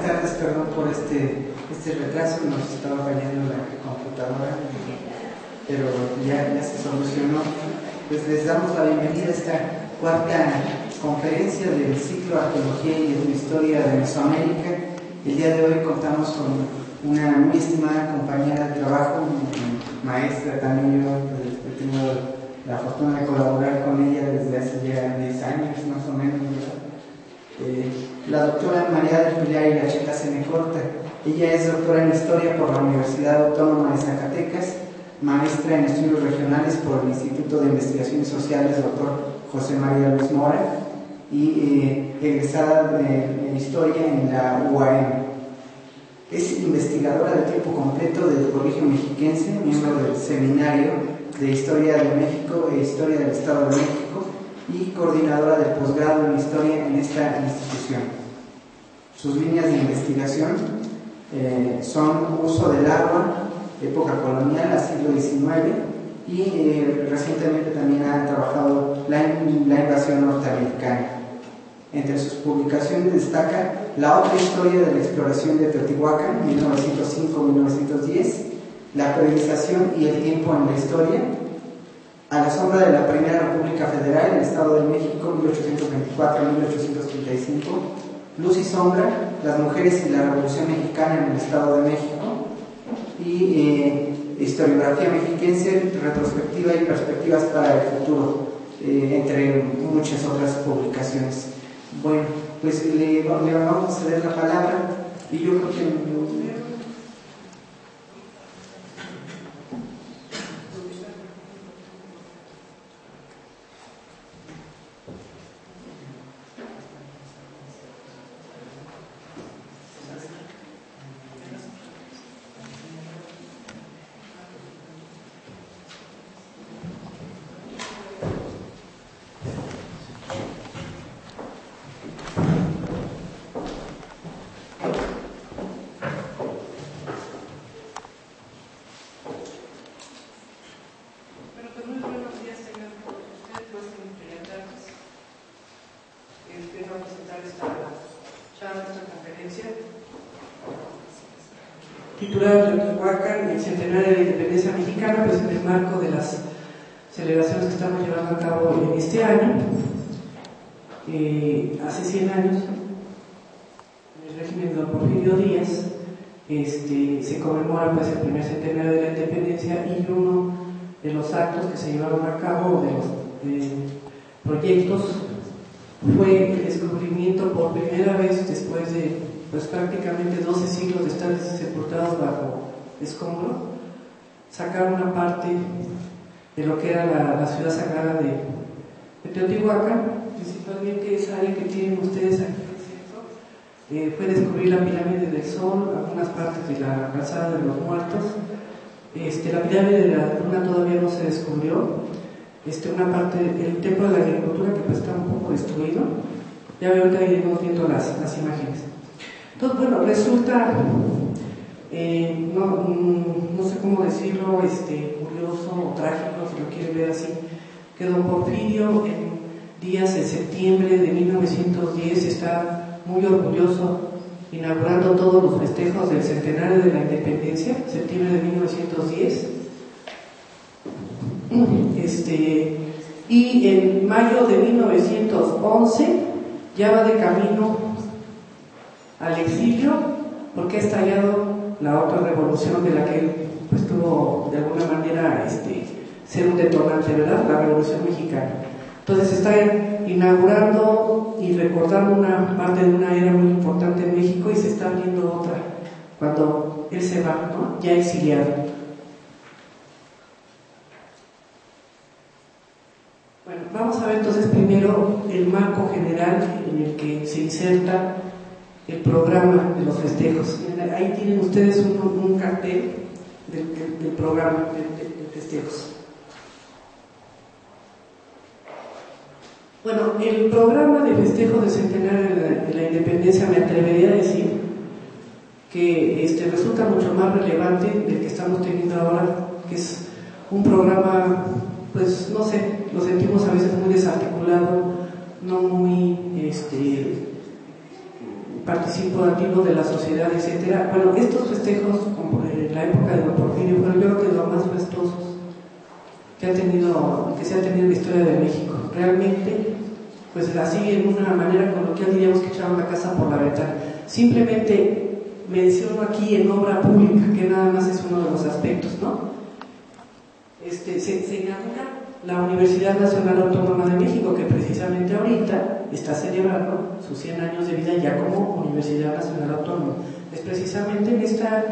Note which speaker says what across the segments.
Speaker 1: tardes, perdón por este retraso, nos estaba fallando la computadora, pero ya se solucionó. Pues les damos la bienvenida a esta cuarta conferencia del ciclo Arqueología y Etnohistoria de Mesoamérica. El día de hoy contamos con una muy estimada compañera de trabajo, maestra también. Yo he tenido la fortuna de colaborar con ella desde hace ya 10 años más o menos, ¿verdad? La doctora María del Pilar Iracheta Cenecorta. Ella es doctora en Historia por la Universidad Autónoma de Zacatecas, maestra en Estudios Regionales por el Instituto de Investigaciones Sociales Dr. José María Luis Mora y egresada de Historia en la UAM. Es investigadora de tiempo completo del Colegio Mexiquense, miembro del Seminario de Historia de México e Historia del Estado de México y coordinadora del posgrado en Historia en esta institución. Sus líneas de investigación son uso del agua, época colonial, al siglo XIX, y recientemente también ha trabajado la invasión norteamericana. Entre sus publicaciones destaca La otra historia de la exploración de Teotihuacán, 1905-1910, La periodización y el tiempo en la historia, A la sombra de la Primera República Federal en el Estado de México, 1824-1835, Luz y sombra, Las mujeres y la Revolución Mexicana en el Estado de México, y Historiografía mexiquense, retrospectiva y perspectivas para el futuro, entre muchas otras publicaciones. Bueno, pues le vamos a ceder la palabra y yo creo que...
Speaker 2: Titulada Teotihuacán, el centenario de la independencia mexicana, pues en el marco de las celebraciones que estamos llevando a cabo en este año. Hace 100 años, en el régimen de don Porfirio Díaz, se conmemora pues el primer centenario de la independencia, y uno de los actos que se llevaron a cabo, de los proyectos, fue el descubrimiento por primera vez después de pues prácticamente 12 siglos de estar sepultados bajo escombro, sacar una parte de lo que era la ciudad sagrada de Teotihuacán, principalmente esa área que tienen ustedes aquí en el centro. Fue descubrir la pirámide del Sol, algunas partes de la calzada de los muertos. La pirámide de la Luna todavía no se descubrió. Una parte del templo de la agricultura, que pues está un poco destruido. Ya veo que ahí iremos viendo las imágenes. Entonces, bueno, resulta, no sé cómo decirlo, curioso o trágico, si lo quieren ver así, que don Porfirio en días de septiembre de 1910 está muy orgulloso inaugurando todos los festejos del centenario de la independencia, septiembre de 1910. Y en mayo de 1911 ya va de camino al exilio, porque ha estallado la otra revolución de la que él pues tuvo de alguna manera ser un detonante, ¿verdad? La Revolución Mexicana. Entonces está inaugurando y recordando una parte de una era muy importante en México, y se está abriendo otra cuando él se va, ¿no? Ya exiliado. Bueno, vamos a ver entonces primero el marco general en el que se inserta el programa de los festejos. Ahí tienen ustedes un cartel del programa de festejos. Bueno, el programa de festejos del centenario de la independencia, me atrevería a decir que resulta mucho más relevante del que estamos teniendo ahora, que es un programa, pues no sé, lo sentimos a veces muy desarticulado, no muy participativo de la sociedad, etcétera. Bueno, estos festejos, como en la época de Don Porfirio, fueron yo creo que los más festosos que se ha tenido en la historia de México. Realmente, pues así en una manera coloquial diríamos que echaron la casa por la ventana. Simplemente menciono aquí en obra pública, que nada más es uno de los aspectos, ¿no? Se inaugura la Universidad Nacional Autónoma de México, que precisamente ahorita está celebrando sus 100 años de vida ya como Universidad Nacional Autónoma. Es precisamente en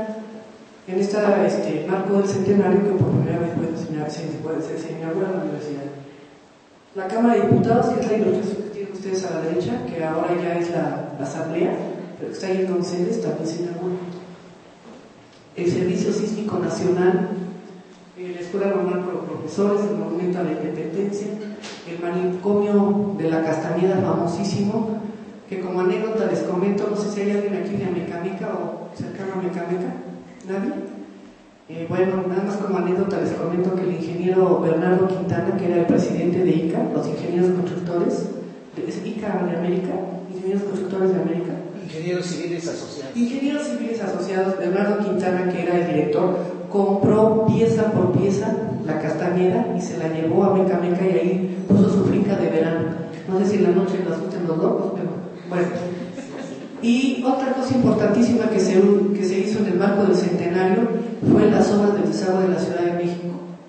Speaker 2: este marco del centenario que por primera vez se inaugura la universidad. La Cámara de Diputados, que es la ilustración que tienen ustedes a la derecha, que ahora ya es la Asamblea, pero que está ahí en Donceles, también se inaugura. El Servicio Sísmico Nacional, la Escuela Normal por Profesores, el Monumento a la Independencia, el manicomio de la Castañeda, famosísimo, que como anécdota les comento, no sé si hay alguien aquí de Amecameca o cercano a Amecameca, ¿nadie? Bueno, nada más como anécdota les comento que el ingeniero Bernardo Quintana, que era el presidente de ICA, los ingenieros constructores, ¿es ICA de América? Ingenieros Constructores de América.
Speaker 3: Ingenieros Civiles Asociados.
Speaker 2: Ingenieros Civiles Asociados, Bernardo Quintana, que era el director, compró pieza por pieza la Castañeda y se la llevó a Mecameca y ahí puso su finca de verano. No sé si en la noche lo asusten los locos, pero bueno. Y otra cosa importantísima que se hizo en el marco del centenario fue las obras del desagüe de la Ciudad de México.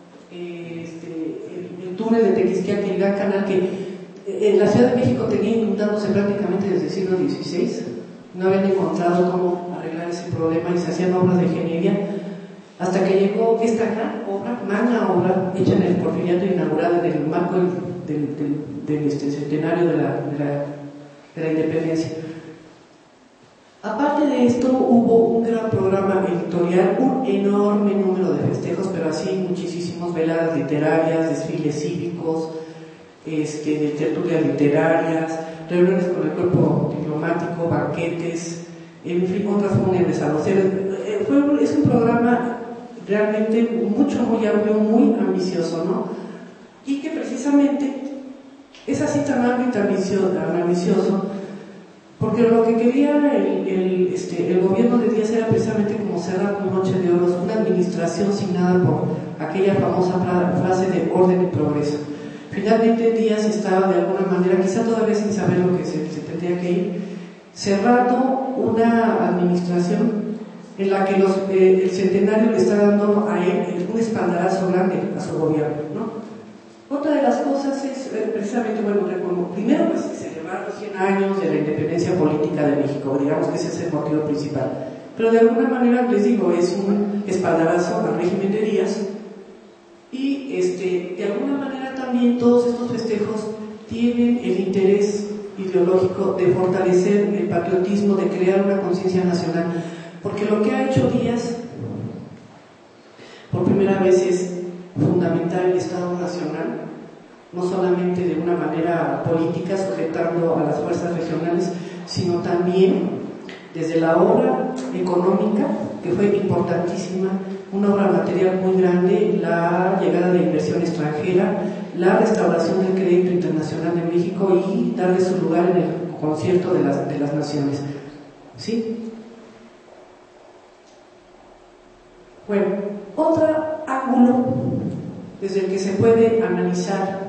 Speaker 2: El túnel de Tequisquiaca, el gran canal que la Ciudad de México tenía inundándose prácticamente desde el siglo XVI. No habían encontrado cómo arreglar ese problema y se hacían obras de ingeniería hasta que llegó esta gran obra, magna obra, hecha en el Porfiriato, inaugurada en el marco del centenario de la independencia. Aparte de esto, hubo un gran programa editorial, un enorme número de festejos, pero así muchísimos, veladas literarias, desfiles cívicos, de tertulias literarias, reuniones con el cuerpo diplomático, banquetes, en fin, otras fúnebres a los héroes. Es un programa realmente muy amplio, muy ambicioso, ¿no? Y que precisamente es así tan amplio y tan ambicioso, porque lo que quería el gobierno de Díaz era precisamente como cerrar con Noche de Oro, una administración signada por aquella famosa frase de orden y progreso. Finalmente Díaz estaba de alguna manera, quizá todavía sin saber lo que se tendría que ir, cerrando una administración en la que el centenario le está dando a él un espaldarazo grande a su gobierno, ¿no? Otra de las cosas es precisamente, bueno, primero pues celebrar los 100 años de la independencia política de México, digamos que ese es el motivo principal, pero de alguna manera, les digo, es un espaldarazo al régimen de Díaz y de alguna manera también todos estos festejos tienen el interés ideológico de fortalecer el patriotismo, de crear una conciencia nacional. Porque lo que ha hecho Díaz, por primera vez, es fundamentar el Estado Nacional, no solamente de una manera política, sujetando a las fuerzas regionales, sino también desde la obra económica, que fue importantísima, una obra material muy grande, la llegada de inversión extranjera, la restauración del crédito internacional de México y darle su lugar en el concierto de las naciones. ¿Sí? Bueno, otro ángulo desde el que se puede analizar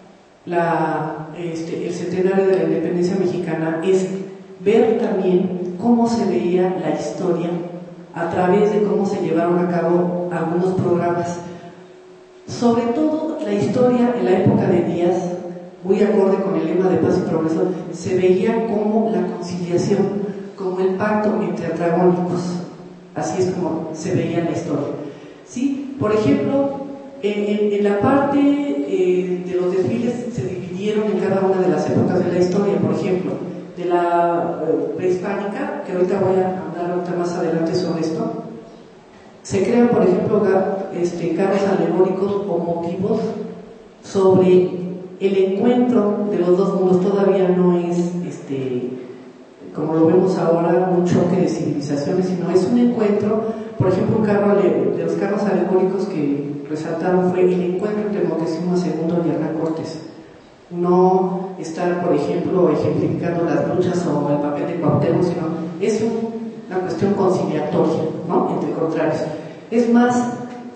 Speaker 2: el centenario de la independencia mexicana es ver también cómo se veía la historia a través de cómo se llevaron a cabo algunos programas. Sobre todo la historia en la época de Díaz, muy acorde con el lema de paz y progreso, se veía como la conciliación, como el pacto entre antagónicos. Así es como se veía la historia. ¿Sí? Por ejemplo, en la parte de los desfiles se dividieron en cada una de las épocas de la historia. Por ejemplo, de la prehispánica, que ahorita voy a hablar más adelante sobre esto, se crean, por ejemplo, carros alegóricos o motivos sobre el encuentro de los dos mundos. Todavía no es como lo vemos ahora, un choque de civilizaciones, sino es un encuentro. Por ejemplo, un carro de los carros alegóricos que resaltaron fue el encuentro entre Moctezuma II y Hernán Cortés. No estar, por ejemplo, ejemplificando las luchas o el papel de Cuauhtémoc, sino es una cuestión conciliatoria, ¿no?, entre contrarios. Es más,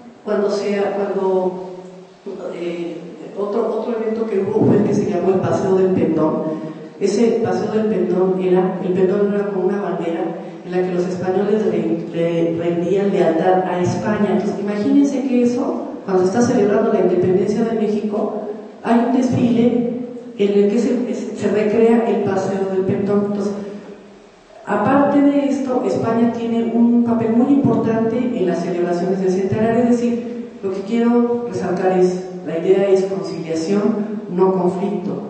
Speaker 2: otro evento que hubo fue el que se llamó el Paseo del Pendón. Ese Paseo del Pendón era como una bandera en la que los españoles le rendían lealtad a España. Entonces, imagínense que eso, cuando se está celebrando la independencia de México, hay un desfile en el que se recrea el Paseo del Pendón. Entonces, aparte de esto, España tiene un papel muy importante en las celebraciones del centenario. Es decir, lo que quiero resaltar la idea es conciliación, no conflicto.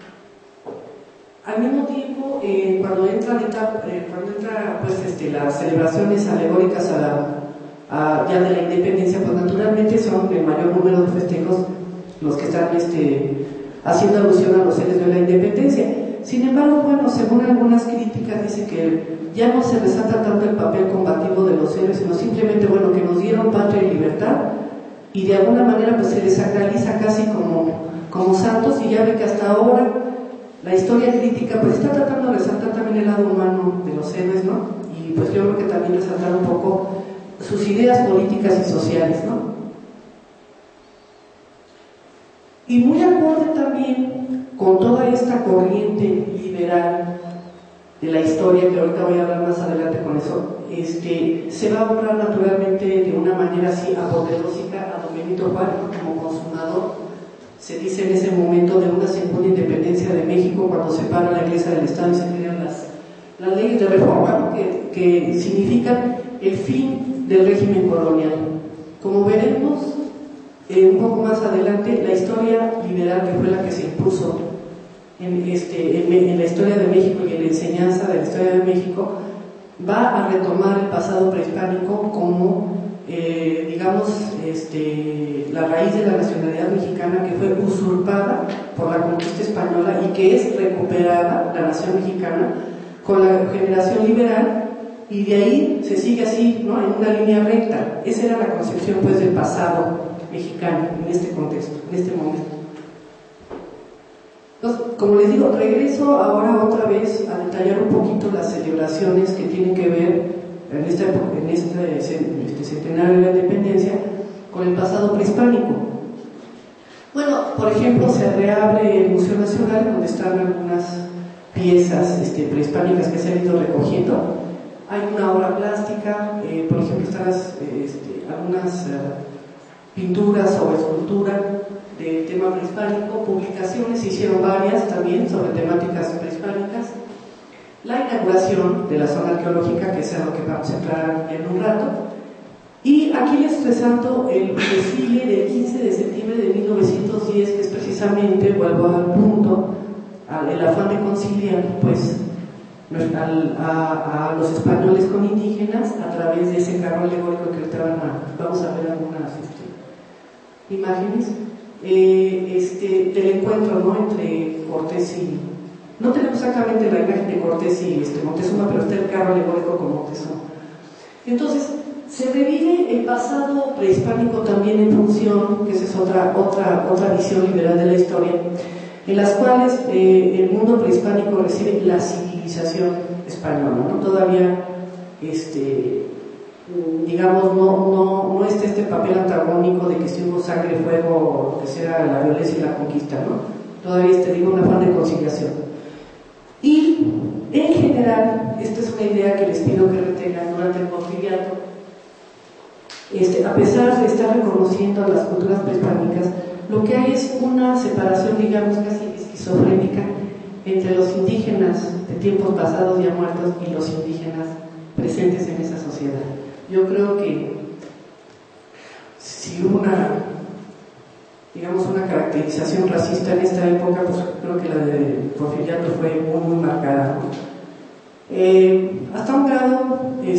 Speaker 2: Al mismo tiempo, cuando entra pues, las celebraciones alegóricas ya de la independencia, pues naturalmente son el mayor número de festejos los que están haciendo alusión a los héroes de la independencia. Sin embargo, bueno, según algunas críticas, dice que ya no se resalta tanto el papel combativo de los héroes, sino simplemente, bueno, que nos dieron patria y libertad, y de alguna manera pues se les sacraliza casi como santos, y ya ve que hasta ahora la historia crítica pues está tratando de resaltar también el lado humano de los héroes, ¿no? Y pues yo creo que también resaltar un poco sus ideas políticas y sociales, ¿no? Y muy acorde también con toda esta corriente liberal de la historia, que ahorita voy a hablar más adelante con eso, se va a honrar naturalmente de una manera así apoteósica a don Benito Juárez como consumador. Se dice en ese momento de una segunda independencia de México, cuando se para la Iglesia del Estado y se crean las leyes de reforma, ¿no?, que significan el fin del régimen colonial. Como veremos un poco más adelante, la historia liberal, que fue la que se impuso en la historia de México y en la enseñanza de la historia de México, va a retomar el pasado prehispánico como la raíz de la nacionalidad mexicana, que fue usurpada por la conquista española y que es recuperada, la nación mexicana, con la generación liberal, y de ahí se sigue así, ¿no?, en una línea recta. Esa era la concepción pues del pasado mexicano en este contexto, en este momento. Entonces, como les digo, regreso ahora otra vez a detallar un poquito las celebraciones que tienen que ver en este centenario de la independencia con el pasado prehispánico. Bueno, por ejemplo, se reabre el Museo Nacional, donde están algunas piezas prehispánicas que se han ido recogiendo. Hay una obra plástica, por ejemplo, están algunas pinturas o escultura del tema prehispánico. Publicaciones, se hicieron varias también sobre temáticas prehispánicas. La inauguración de la zona arqueológica, que es a lo que vamos a entrar en un rato. Y aquí les resalto el desfile del 15 de septiembre de 1910, que es precisamente, vuelvo al punto, el afán de conciliar pues a los españoles con indígenas a través de ese carro alegórico que ahorita vamos a ver algunas imágenes del encuentro, ¿no?, entre Cortés y... No tenemos exactamente la imagen de Cortés y Moctezuma, pero está el carro alegórico con Moctezuma. Entonces, se revive el pasado prehispánico también en función, que esa es otra visión liberal de la historia, en las cuales el mundo prehispánico recibe la civilización española, ¿no? Todavía, digamos, no está este papel antagónico de que si hubo sangre, fuego, o lo que sea, la violencia y la conquista, ¿no? Todavía un afán de conciliación. Y en general, esta es una idea que les pido que retengan durante el porfiriato. A pesar de estar reconociendo a las culturas prehispánicas, lo que hay es una separación, digamos, casi esquizofrénica entre los indígenas de tiempos pasados ya muertos y los indígenas presentes en esa sociedad. Yo creo que si hubo una caracterización racista en esta época, pues creo que la de Porfiriato fue muy marcada, ¿no? Hasta un grado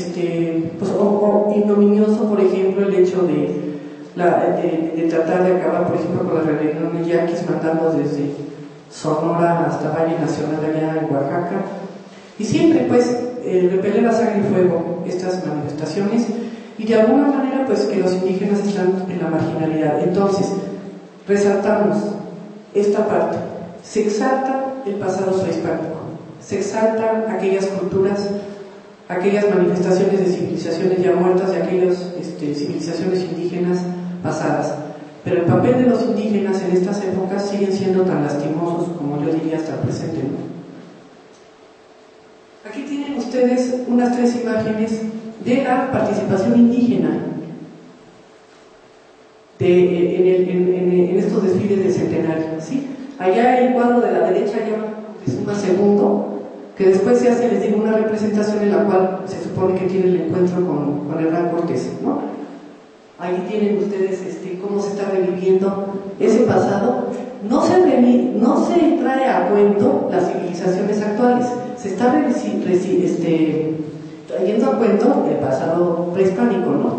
Speaker 2: o ignominioso, por ejemplo, el hecho de tratar de acabar, por ejemplo, con la rebelión de yaquis, mandando desde Sonora hasta Valle Nacional allá en Oaxaca, y siempre pues repeler a sangre y fuego estas manifestaciones, y de alguna manera pues que los indígenas están en la marginalidad. Entonces resaltamos esta parte, se exalta el pasado prehispánico, se exaltan aquellas culturas aquellas manifestaciones de civilizaciones ya muertas y aquellas civilizaciones indígenas pasadas. Pero el papel de los indígenas en estas épocas siguen siendo tan lastimosos como yo diría hasta el presente, ¿no? Aquí tienen ustedes unas 3 imágenes de la participación indígena en estos desfiles del centenario, ¿sí? Allá el cuadro de la derecha ya es un segundo, que después se hace, les digo, una representación en la cual se supone que tiene el encuentro con Hernán Cortés, ¿no? Ahí tienen ustedes cómo se está reviviendo ese pasado. No se trae a cuento las civilizaciones actuales, se está trayendo a cuento el pasado prehispánico, ¿no?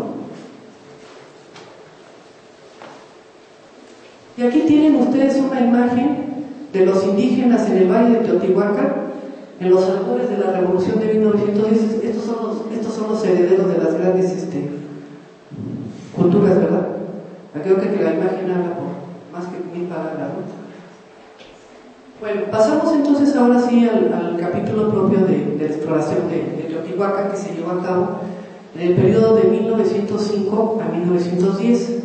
Speaker 2: Y aquí tienen ustedes una imagen de los indígenas en el Valle de Teotihuacán, en los albores de la Revolución de 1910. Estos son los herederos de las grandes culturas, ¿verdad? Creo que la imagen habla por más que 1000 palabras, ¿no? Bueno, pasamos entonces ahora sí al capítulo propio de la exploración de Teotihuacán, que se llevó a cabo en el periodo de 1905 a 1910.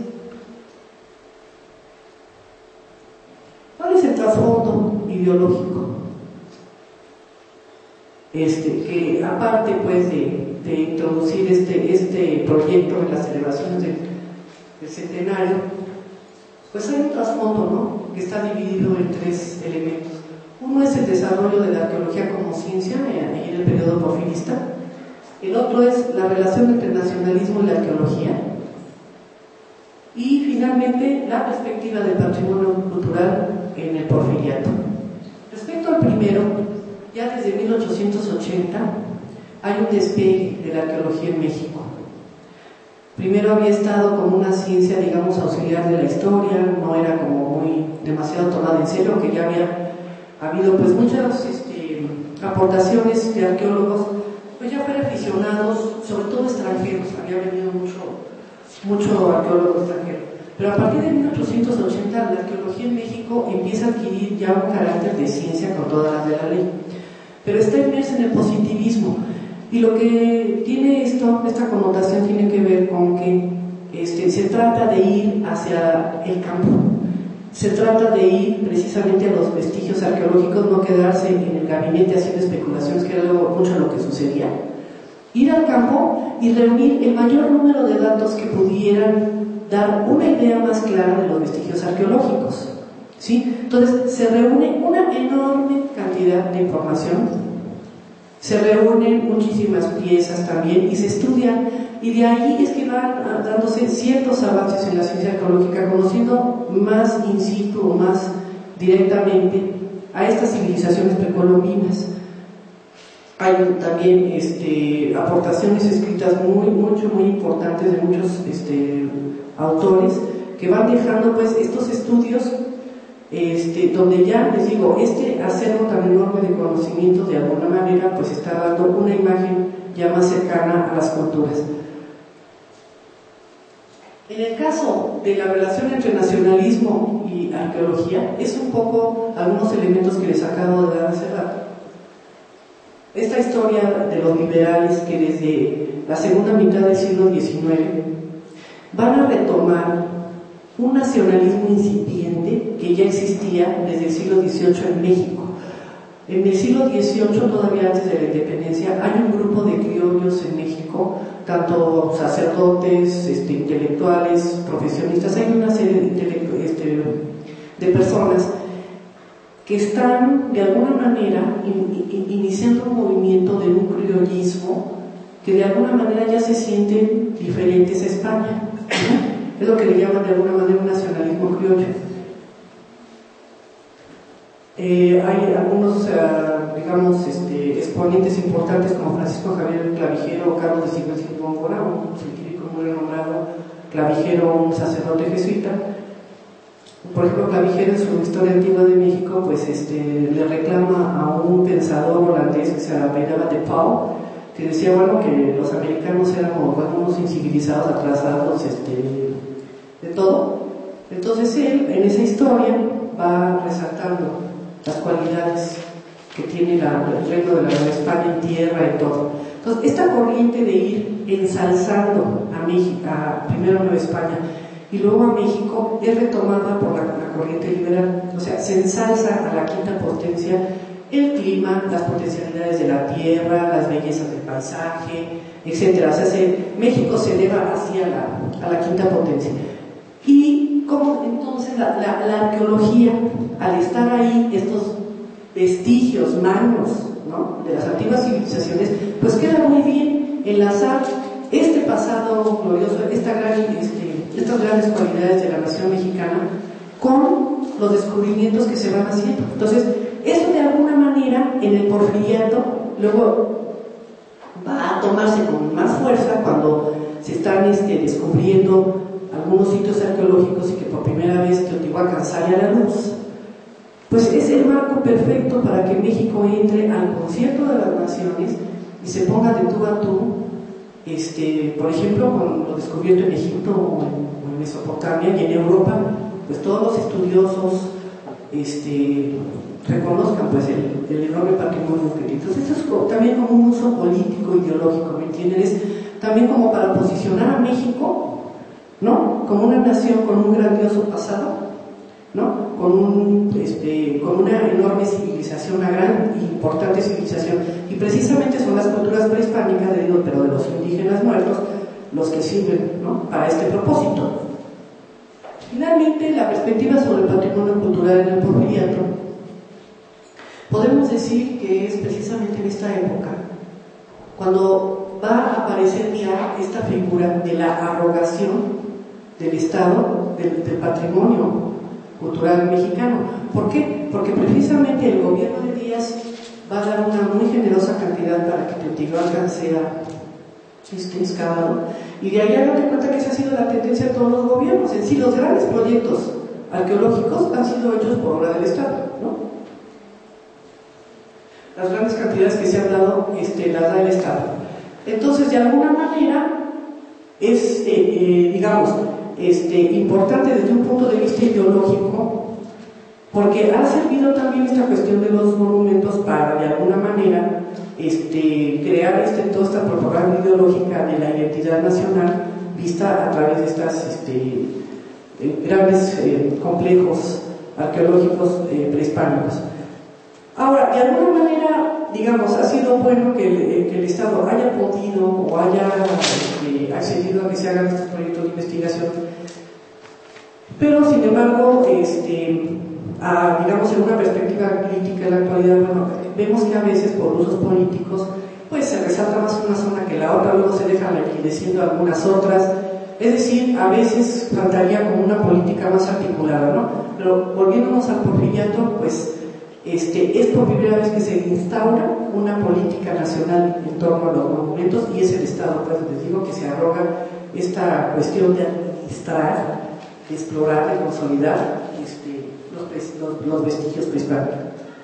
Speaker 2: ¿Cuál es el trasfondo ideológico? Que aparte pues de introducir este proyecto en las celebraciones del centenario, pues hay un trasfondo, ¿no?, que está dividido en 3 elementos. Uno es el desarrollo de la arqueología como ciencia en el periodo porfirista. El otro es la relación entre el nacionalismo y la arqueología. Y finalmente la perspectiva del patrimonio cultural en el porfiriato. Respecto al primero, ya desde 1880 hay un despegue de la arqueología en México. Primero había estado como una ciencia, digamos, auxiliar de la historia, no era como muy demasiado tomada en serio, que ya había habido pues muchas aportaciones de arqueólogos, pues ya fueron aficionados, sobre todo extranjeros, había venido mucho arqueólogo extranjero. Pero a partir de 1880 la arqueología en México empieza a adquirir ya un carácter de ciencia con todas las de la ley, pero está inmersa en el positivismo. Y lo que tiene esta connotación tiene que ver con que se trata de ir hacia el campo, se trata de ir precisamente a los vestigios arqueológicos, no quedarse en el gabinete haciendo especulaciones, que era mucho lo que sucedía. Ir al campo y reunir el mayor número de datos que pudieran dar una idea más clara de los vestigios arqueológicos, ¿sí? Entonces se reúne una enorme cantidad de información, se reúnen muchísimas piezas también y se estudian, y de ahí es que van dándose ciertos avances en la ciencia arqueológica, conociendo más in situ o más directamente a estas civilizaciones precolombinas. Hay también aportaciones escritas muy importantes de muchos autores que van dejando pues estos estudios donde ya les digo, acervo tan enorme de conocimientos de alguna manera pues está dando una imagen ya más cercana a las culturas. En el caso de la relación entre nacionalismo y arqueología, es un poco algunos elementos que les acabo de dar hace rato. Esta historia de los liberales que desde la segunda mitad del siglo XIX van a retomar un nacionalismo incipiente que ya existía desde el siglo XVIII en México. En el siglo XVIII, todavía antes de la independencia, hay un grupo de criollos en México, tanto sacerdotes, intelectuales, profesionistas, hay una serie de personas que están de alguna manera iniciando un movimiento de un criollismo que de alguna manera ya se sienten diferentes a España. Es lo que le llaman de alguna manera un nacionalismo criollo. Hay algunos, digamos, exponentes importantes como Francisco Javier Clavijero o Carlos de Silva y Góngora, un científico muy renombrado, Clavijero, un sacerdote jesuita. Por ejemplo, Clavijero en su Historia Antigua de México pues le reclama a un pensador holandés que se apellidaba de Pauw, que decía bueno que los americanos éramos unos incivilizados, atrasados de todo. Entonces él en esa historia va resaltando las cualidades que tiene el reino de la Nueva España en tierra y todo. Entonces, esta corriente de ir ensalzando a México, primero a Nueva España y luego a México, es retomada por la corriente liberal. O sea, se ensalza a la quinta potencia el clima, las potencialidades de la tierra, las bellezas del paisaje, etc. O sea, México se eleva hacia a la quinta potencia. Y como entonces la arqueología, al estar ahí, estos vestigios magnos, ¿no?, de las antiguas civilizaciones, pues queda muy bien enlazar este pasado glorioso, estas grandes cualidades de la nación mexicana con los descubrimientos que se van haciendo. Entonces, eso de alguna manera en el porfiriato luego va a tomarse con más fuerza cuando se están descubriendo algunos sitios arqueológicos y que por primera vez Teotihuacán sale a la luz. Pues es el marco perfecto para que México entre al concierto de las naciones y se ponga de tú a tú, por ejemplo, con lo descubierto en Egipto o en Mesopotamia y en Europa, pues todos los estudiosos reconozcan pues el enorme patrimonio que tiene. Entonces esto es también como un uso político, ideológico, ¿me entienden? Es también como para posicionar a México, ¿no?, como una nación con un grandioso pasado, ¿no?, con una enorme civilización, una gran e importante civilización, y precisamente son las culturas prehispánicas, pero de los indígenas muertos, los que sirven, ¿no?, para este propósito. Finalmente, la perspectiva sobre el patrimonio cultural en el porfiriato, podemos decir que es precisamente en esta época cuando va a aparecer ya esta figura de la arrogación del Estado, del patrimonio cultural mexicano. ¿Por qué? Porque precisamente el gobierno de Díaz va a dar una muy generosa cantidad para que Teotihuacán sea excavado, y de ahí hágate cuenta que esa ha sido la tendencia de todos los gobiernos. En sí, los grandes proyectos arqueológicos han sido hechos por obra del Estado, ¿no? Las grandes cantidades que se han dado las da el Estado. Entonces, de alguna manera es, importante desde un punto de vista ideológico, porque ha servido también esta cuestión de los monumentos para, de alguna manera, crear toda esta propaganda ideológica de la identidad nacional vista a través de estas grandes complejos arqueológicos prehispánicos. Ahora, de alguna manera, ha sido bueno que el Estado haya podido o haya accedido a que se hagan estos proyectos de investigación, pero sin embargo, en una perspectiva crítica de la actualidad, vemos que a veces por usos políticos pues se resalta más una zona que la otra, luego se dejan languideciendo algunas otras, es decir, a veces faltaría como una política más articulada, ¿no? Pero volviéndonos al porfiriato, pues es por primera vez que se instaura una política nacional en torno a los monumentos, y es el Estado, pues les digo, que se arroga esta cuestión de administrar, de explorar, de consolidar los vestigios prehispánicos.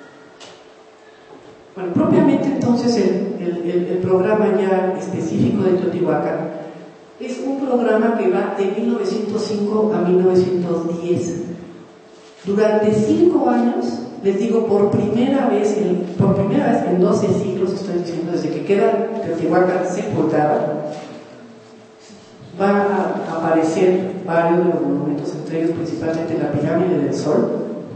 Speaker 2: Bueno, propiamente entonces el programa ya específico de Teotihuacán es un programa que va de 1905 a 1910. Durante 5 años, les digo, por primera vez en 12 siglos, estoy diciendo, desde que queda Teotihuacán sepultada, van a aparecer varios de los monumentos, entre ellos principalmente la pirámide del Sol,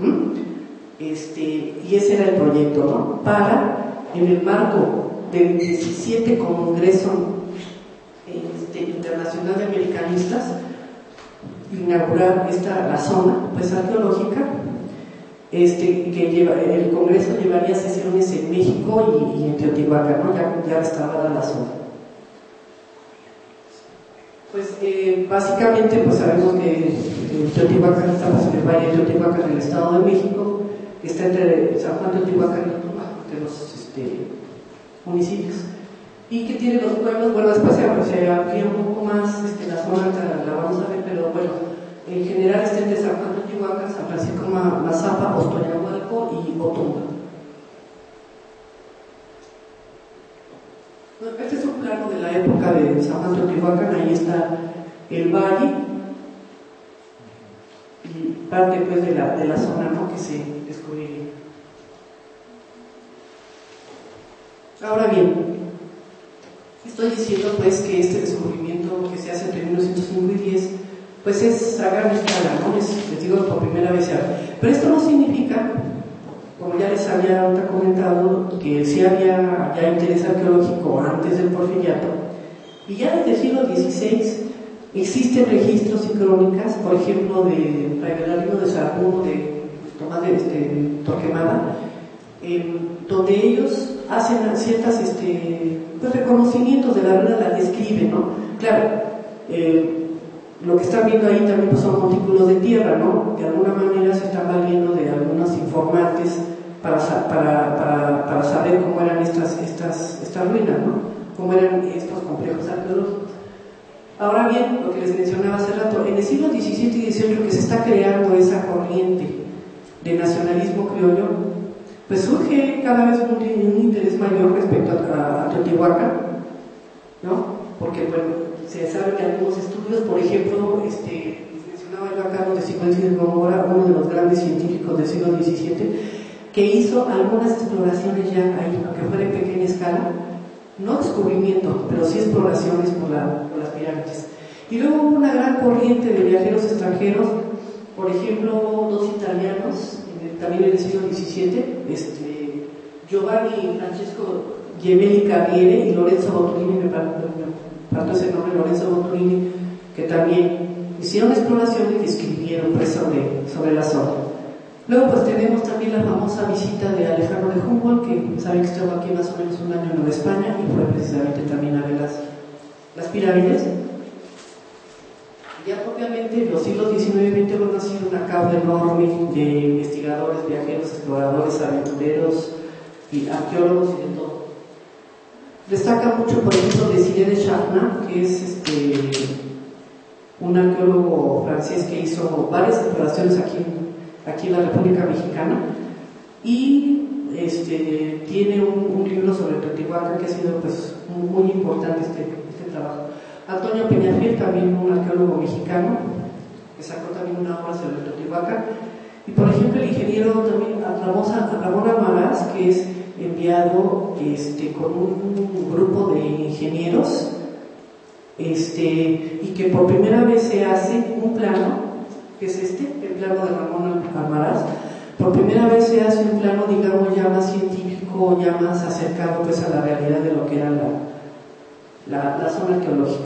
Speaker 2: y ese era el proyecto, ¿no?, para, en el marco del 17 Congreso Internacional de Americanistas, inaugurar la zona pues arqueológica, el Congreso llevaría sesiones en México y en Teotihuacán, ¿no?, ya restaurada la zona. Pues básicamente pues sabemos que Teotihuacán, estamos en el Valle de Teotihuacán, en el Estado de México, que está entre San Juan, Teotihuacán y Tuxtla, entre los municipios, y que tiene los pueblos. Bueno, después se amplía un poco más la zona, la vamos a ver, pero bueno, en general está entre San Juan, Teotihuacán, San Francisco Mazapa, Ostoyahualco y Otumba. Este es un plano de la época de San Juan, Teotihuacán. Ahí está el valle y parte pues de la zona, ¿no?, que se descubriría. Ahora bien, estoy diciendo pues que este descubrimiento que se hace entre 1905 y 10 pues es a gran escala, ¿no? Les digo, por primera vez se abre. Pero esto no significa, como ya les había ahorita comentado, que sí había ya interés arqueológico antes del Porfiriato, y ya desde el siglo XVI existen registros y crónicas, por ejemplo, de Fray Belarino de Sahagún, de Tomás de Torquemada, donde ellos hacen ciertas pues, reconocimientos de la ruina, las describen, ¿no? Claro, lo que están viendo ahí también pues, son montículos de tierra, ¿no? De alguna manera se están valiendo de algunos informantes para saber cómo eran estas ruinas, ¿no? Cómo eran estos complejos arqueológicos. Ahora bien, lo que les mencionaba hace rato, en el siglo XVII y XVIII que se está creando esa corriente de nacionalismo criollo, pues surge cada vez un interés mayor respecto a Teotihuacán, ¿no? Porque, bueno, se sabe que algunos estudios, por ejemplo, mencionaba yo a Carlos de Sigüenza y de Góngora, uno de los grandes científicos del siglo XVII, que hizo algunas exploraciones ya ahí, aunque fuera en pequeña escala, no descubrimiento, pero sí exploraciones por las pirámides. Y luego hubo una gran corriente de viajeros extranjeros, por ejemplo, dos italianos, también en el siglo XVII, Giovanni Francesco Gemelli Carriere y Lorenzo Boturini, me faltó ese nombre, Lorenzo Boturini, que también hicieron exploraciones y escribieron pues, sobre la zona. Luego pues tenemos también la famosa visita de Alejandro de Humboldt, que saben que estuvo aquí más o menos un año en Nueva España y fue precisamente también a ver las pirámides. Ya propiamente en los siglos XIX y XX van a ser una cauda enorme de investigadores, viajeros, exploradores, aventureros y arqueólogos y de todo. Destaca mucho, por ejemplo, Desiré de Charnat, que es un arqueólogo francés que hizo varias exploraciones aquí en la República Mexicana y tiene un libro sobre Teotihuacán que ha sido pues, muy importante este trabajo. Antonio Peñafiel, también un arqueólogo mexicano, que sacó también una obra sobre Teotihuacán. Y por ejemplo el ingeniero también Ramón Almaraz, que es enviado con un grupo de ingenieros y que por primera vez se hace un plano, que es el plano de Ramón Almaraz. Por primera vez se hace un plano, digamos, ya más científico, ya más acercado pues, a la realidad de lo que era la zona arqueológica.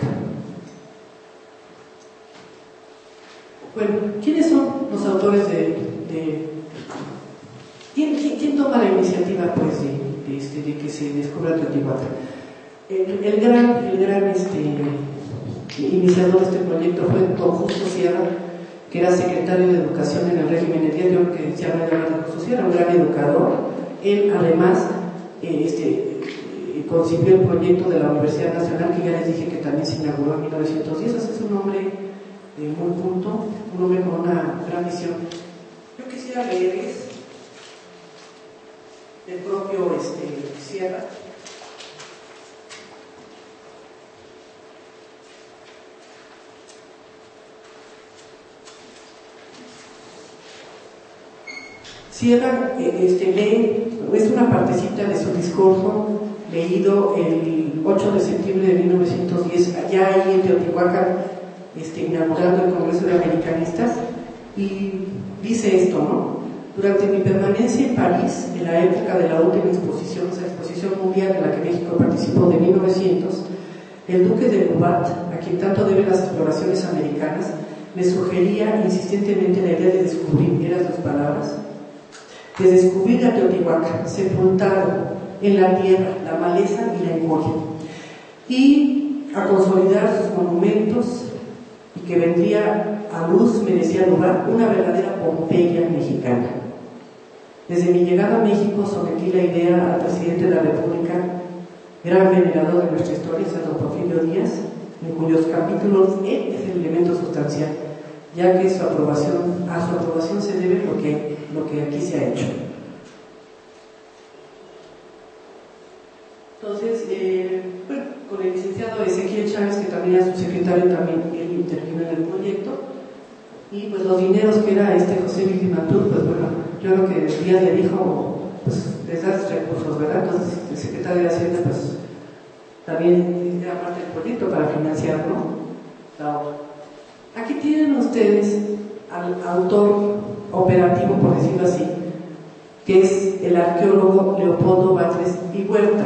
Speaker 2: Bueno, ¿quiénes son los autores ¿Quién toma la iniciativa pues, de que se descubra Teotihuacán? El gran iniciador de este proyecto fue don Justo Sierra, que era secretario de Educación en el régimen de día, creo que se habla de Justo Sierra, un gran educador. Él además concibió el proyecto de la Universidad Nacional, que ya les dije que también se inauguró en 1910. Es un hombre muy culto, un hombre con una gran visión. Yo quisiera leerles el propio Sierra. Sierra lee, es una partecita de su discurso leído el 8 de septiembre de 1910, allá ahí en Teotihuacán, inaugurando el Congreso de Americanistas, y dice esto, ¿no? Durante mi permanencia en París, en la época de la última exposición, esa exposición mundial en la que México participó de 1900, el duque de Loubat, a quien tanto deben las exploraciones americanas, me sugería insistentemente la idea de descubrir, eran sus palabras, de descubrir a Teotihuacán, sepultado en la tierra, la maleza y la encoria, y a consolidar sus monumentos, y que vendría a luz, me decía Loubat, una verdadera Pompeya mexicana. Desde mi llegada a México sometí la idea al presidente de la República, gran venerador de nuestra historia, don Porfirio Díaz, en cuyos capítulos él es el elemento sustancial, ya que a su aprobación se debe lo que aquí se ha hecho. Entonces, bueno, con el licenciado Ezequiel Chávez, que también era su secretario, también él intervino en el proyecto, y pues los dineros que era José Vigimatur, pues bueno, yo creo que Díaz le dijo, pues les das recursos, ¿verdad? Entonces el secretario de Hacienda pues también era parte del proyecto para financiar, ¿no?, la obra. Aquí tienen ustedes al autor operativo, por decirlo así, que es el arqueólogo Leopoldo Batres y Huerta.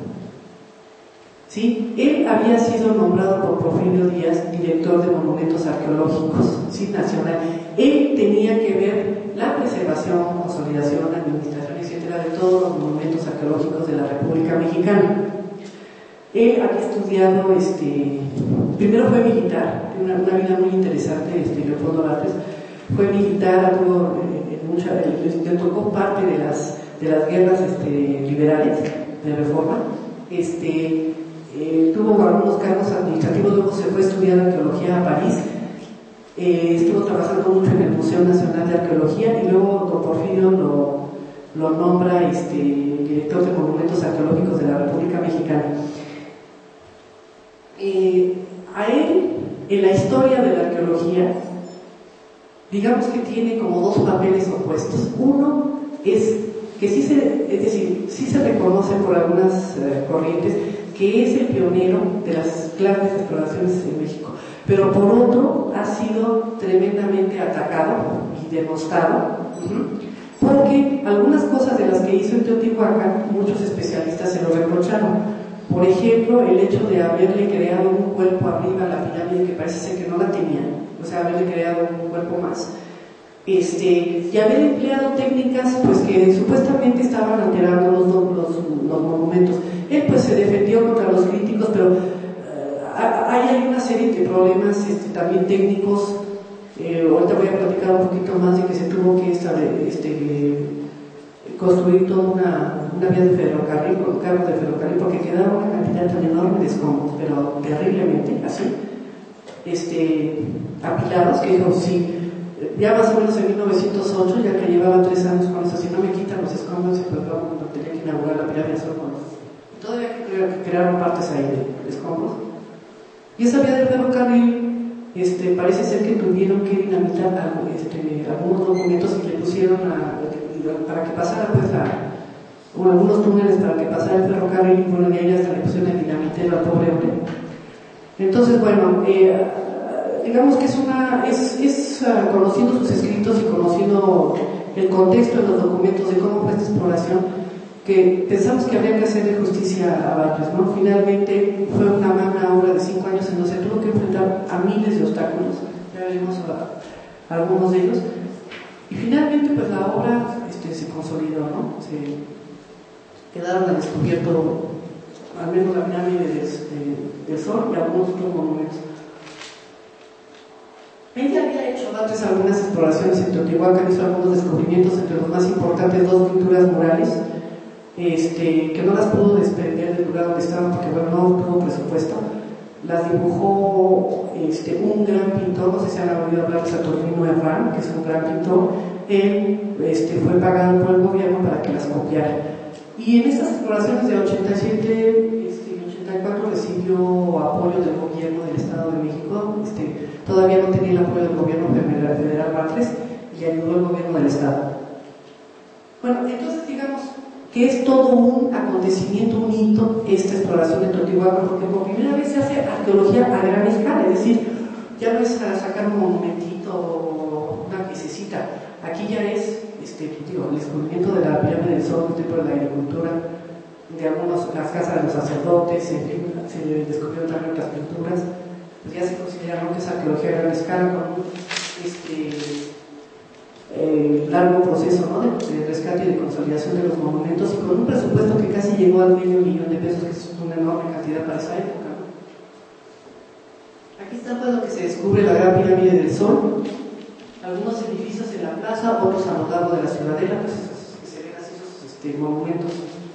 Speaker 2: ¿Sí? Él había sido nombrado por Porfirio Díaz director de monumentos arqueológicos, ¿sí?, nacional. Él tenía que ver la preservación, consolidación, administración, etcétera, de todos los monumentos arqueológicos de la República Mexicana. Él había estudiado, primero fue militar, tiene una vida muy interesante, Leopoldo Batres. Fue militar, le tocó parte de las guerras liberales de reforma. Tuvo algunos cargos administrativos, luego se fue a estudiar arqueología a París. Estuvo trabajando mucho en el Museo Nacional de Arqueología y luego don Porfirio lo nombra director de monumentos arqueológicos de la República Mexicana. A él, en la historia de la arqueología, digamos que tiene como dos papeles opuestos. Uno es que sí se reconoce por algunas corrientes que es el pionero de las grandes exploraciones en México, pero por otro ha sido tremendamente atacado y denostado, porque algunas cosas de las que hizo en Teotihuacán muchos especialistas se lo reprocharon. Por ejemplo, el hecho de haberle creado un cuerpo arriba a la pirámide que parece ser que no la tenía, o sea, haberle creado un cuerpo más, y haber empleado técnicas pues que supuestamente estaban alterando los monumentos. Él pues se defendió contra los críticos, pero hay una serie de problemas también técnicos. Ahorita voy a platicar un poquito más de que se tuvo que construir toda una vía de ferrocarril, con carros de ferrocarril, porque quedaba una cantidad tan enorme de escombros, pero terriblemente así, apilados, que dijo, sí, ya más o menos en 1908, ya que llevaba 3 años con eso, si no me quitan los escombros, pues vamos a tener que inaugurar la pirámide solo con los... Todavía que crearon partes ahí de escombros. Y esa vía del ferrocarril, parece ser que tuvieron que dinamitar algunos documentos y le pusieron para que pasara pues algunos túneles para que pasara el ferrocarril, y bueno, de ahí hasta le pusieron el dinamitero al pobre hombre. Entonces, bueno, digamos que es conociendo sus escritos y conociendo el contexto de los documentos de cómo fue esta exploración, que pensamos que habría que hacerle justicia a Batres, ¿no? Finalmente fue una magna obra de 5 años en donde se tuvo que enfrentar a miles de obstáculos, ya veremos algunos de ellos, y finalmente pues la obra se consolidó, ¿no? Se quedaron al descubierto al menos la pirámide del Sol y algunos otros monumentos. Ella había hecho antes algunas exploraciones en Teotihuacán, hizo algunos descubrimientos, entre los más importantes 2 pinturas murales, que no las pudo desprender del lugar donde estaban porque bueno, no tuvo presupuesto. Las dibujó un gran pintor, no sé si han oído hablar de Saturnino Herrán, que es un gran pintor. Él fue pagado por el gobierno para que las copiara. Y en estas exploraciones de 87 y 84 recibió apoyo del gobierno del Estado de México. Todavía no tenía el apoyo del gobierno federal Batres y ayudó el gobierno del Estado. Bueno, entonces digamos que es todo un acontecimiento, un hito, esta exploración de Teotihuacán, porque por primera vez se hace arqueología a gran escala, es decir, ya no es sacar un monumentito o una piececita, aquí ya es el descubrimiento de la pirámide del Sol, el templo de la agricultura, de las casas de los sacerdotes, en fin, se descubrieron también otras pinturas, pues ya se considera, ¿no?, que es arqueología a gran escala, con largo proceso, ¿no?, de rescate y de consolidación de los monumentos, y con un presupuesto que casi llegó al $500,000 de pesos, que es una enorme cantidad para esa época, ¿no? Aquí está pues lo que se descubre, la gran pirámide del Sol, algunos edificios en la plaza, otros a lo largo de la ciudadela, pues que se ven así esos monumentos,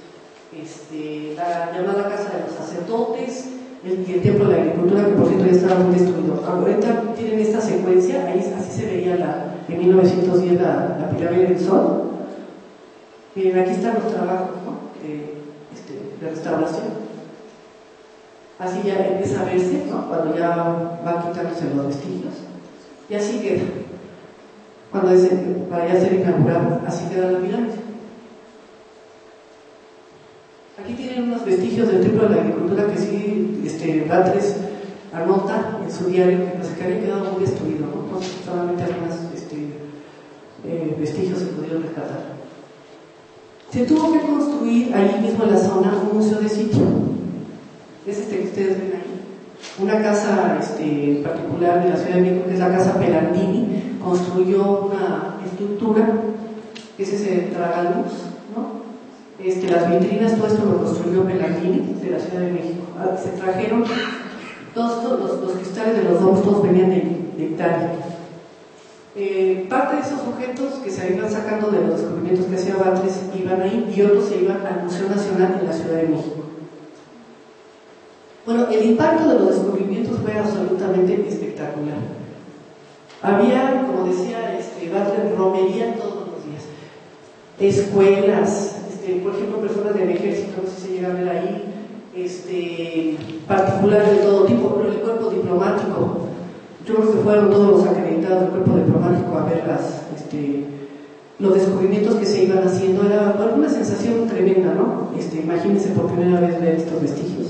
Speaker 2: la llamada casa de los sacerdotes, el templo de la agricultura, que por cierto ya estaba muy destruido. Ahorita tienen esta secuencia, ahí así se veía en 1910 la pirámide del Sol. Aquí están los trabajos, ¿no?, de restauración. Así ya empieza a verse, ¿no?, cuando ya van quitándose los vestigios, y así queda. Cuando vaya a ser inaugurado, así queda la pirámide. Aquí tienen unos vestigios del Templo de la Agricultura que sí, Batres anota en su diario que pues, que había quedado muy destruido, ¿no? Entonces, solamente algunos vestigios se pudieron rescatar. Se tuvo que construir ahí mismo en la zona un museo de sitio. Es que ustedes ven ahí. Una casa particular de la Ciudad de México, que es la Casa Pelandini, construyó una estructura, que es ese tragaluz, ¿no? Las vitrinas, todo esto lo construyó Pelandini de la Ciudad de México. Se trajeron todos los cristales de los domos, todos venían de Italia. Parte de esos objetos que se iban sacando de los descubrimientos que hacía Batres iban ahí y otros se iban al Museo Nacional en la Ciudad de México. Bueno, el impacto de los descubrimientos fue absolutamente espectacular. Había, como decía Batres, romería todos los días. Escuelas, por ejemplo, personas del ejército, no sé si se llega a ver ahí, particulares de todo tipo, pero el cuerpo diplomático. Yo creo que fueron todos los acreditados del cuerpo diplomático a ver los descubrimientos que se iban haciendo. Era una sensación tremenda, ¿no? Imagínense por primera vez ver estos vestigios.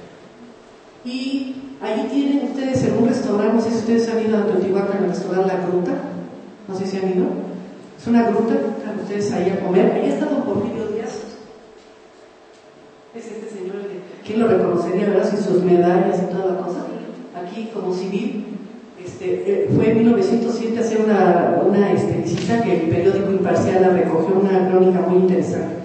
Speaker 2: Y allí tienen ustedes en un restaurante, no sé si ustedes han ido a Teotihuacán, al restaurante La Gruta, no sé si han ido. Es una gruta, están ustedes ahí a comer. Ahí está don Porfirio Díaz. Es este señor, ¿quién lo reconocería, verdad? Sin sus medallas y toda la cosa. Aquí como civil. Fue en 1907 a hacer una visita que el periódico Imparcial la recogió, una crónica muy interesante.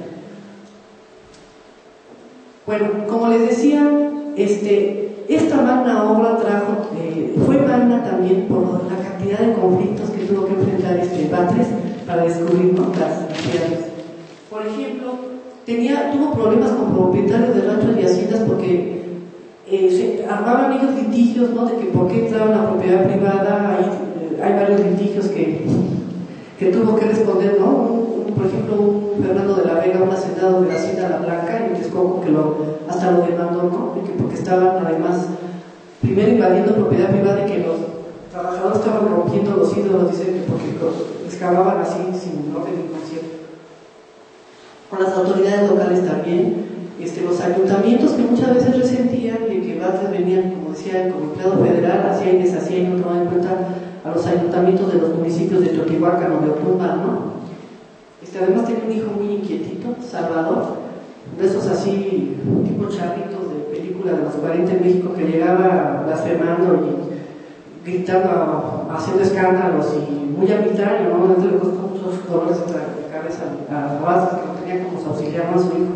Speaker 2: Bueno, como les decía, esta magna obra fue magna también por la cantidad de conflictos que tuvo que enfrentar Batres para descubrir, ¿no?, las piedras. Por ejemplo, tuvo problemas con propietarios de ranchos y haciendas porque se armaban ellos litigios, ¿no?, de que por qué entraban a propiedad privada. Hay varios litigios que tuvo que responder, ¿no? Por ejemplo, un Fernando de la Vega, un hacendado de la Hacienda La Blanca en Texcoco, que hasta lo demandó, ¿no?, porque estaban además primero invadiendo propiedad privada y que los trabajadores estaban rompiendo los ídolos, dicen que porque los excavaban así sin orden ni concierto. Con las autoridades locales también. Los ayuntamientos que muchas veces resentían de que Batres venían, como decía, como empleado federal, hacía y deshacía y no tomaba en cuenta a los ayuntamientos de los municipios de Teotihuacán o de Otumba, ¿no? Además tenía un hijo muy inquietito, Salvador, de esos así, tipo charritos de película de los 40 en México, que llegaba blasfemando y gritando, haciendo escándalos y muy arbitrario, ¿no? Entonces le costó muchos dolores de cabeza a Batres, que no tenía como su auxiliar más su hijo.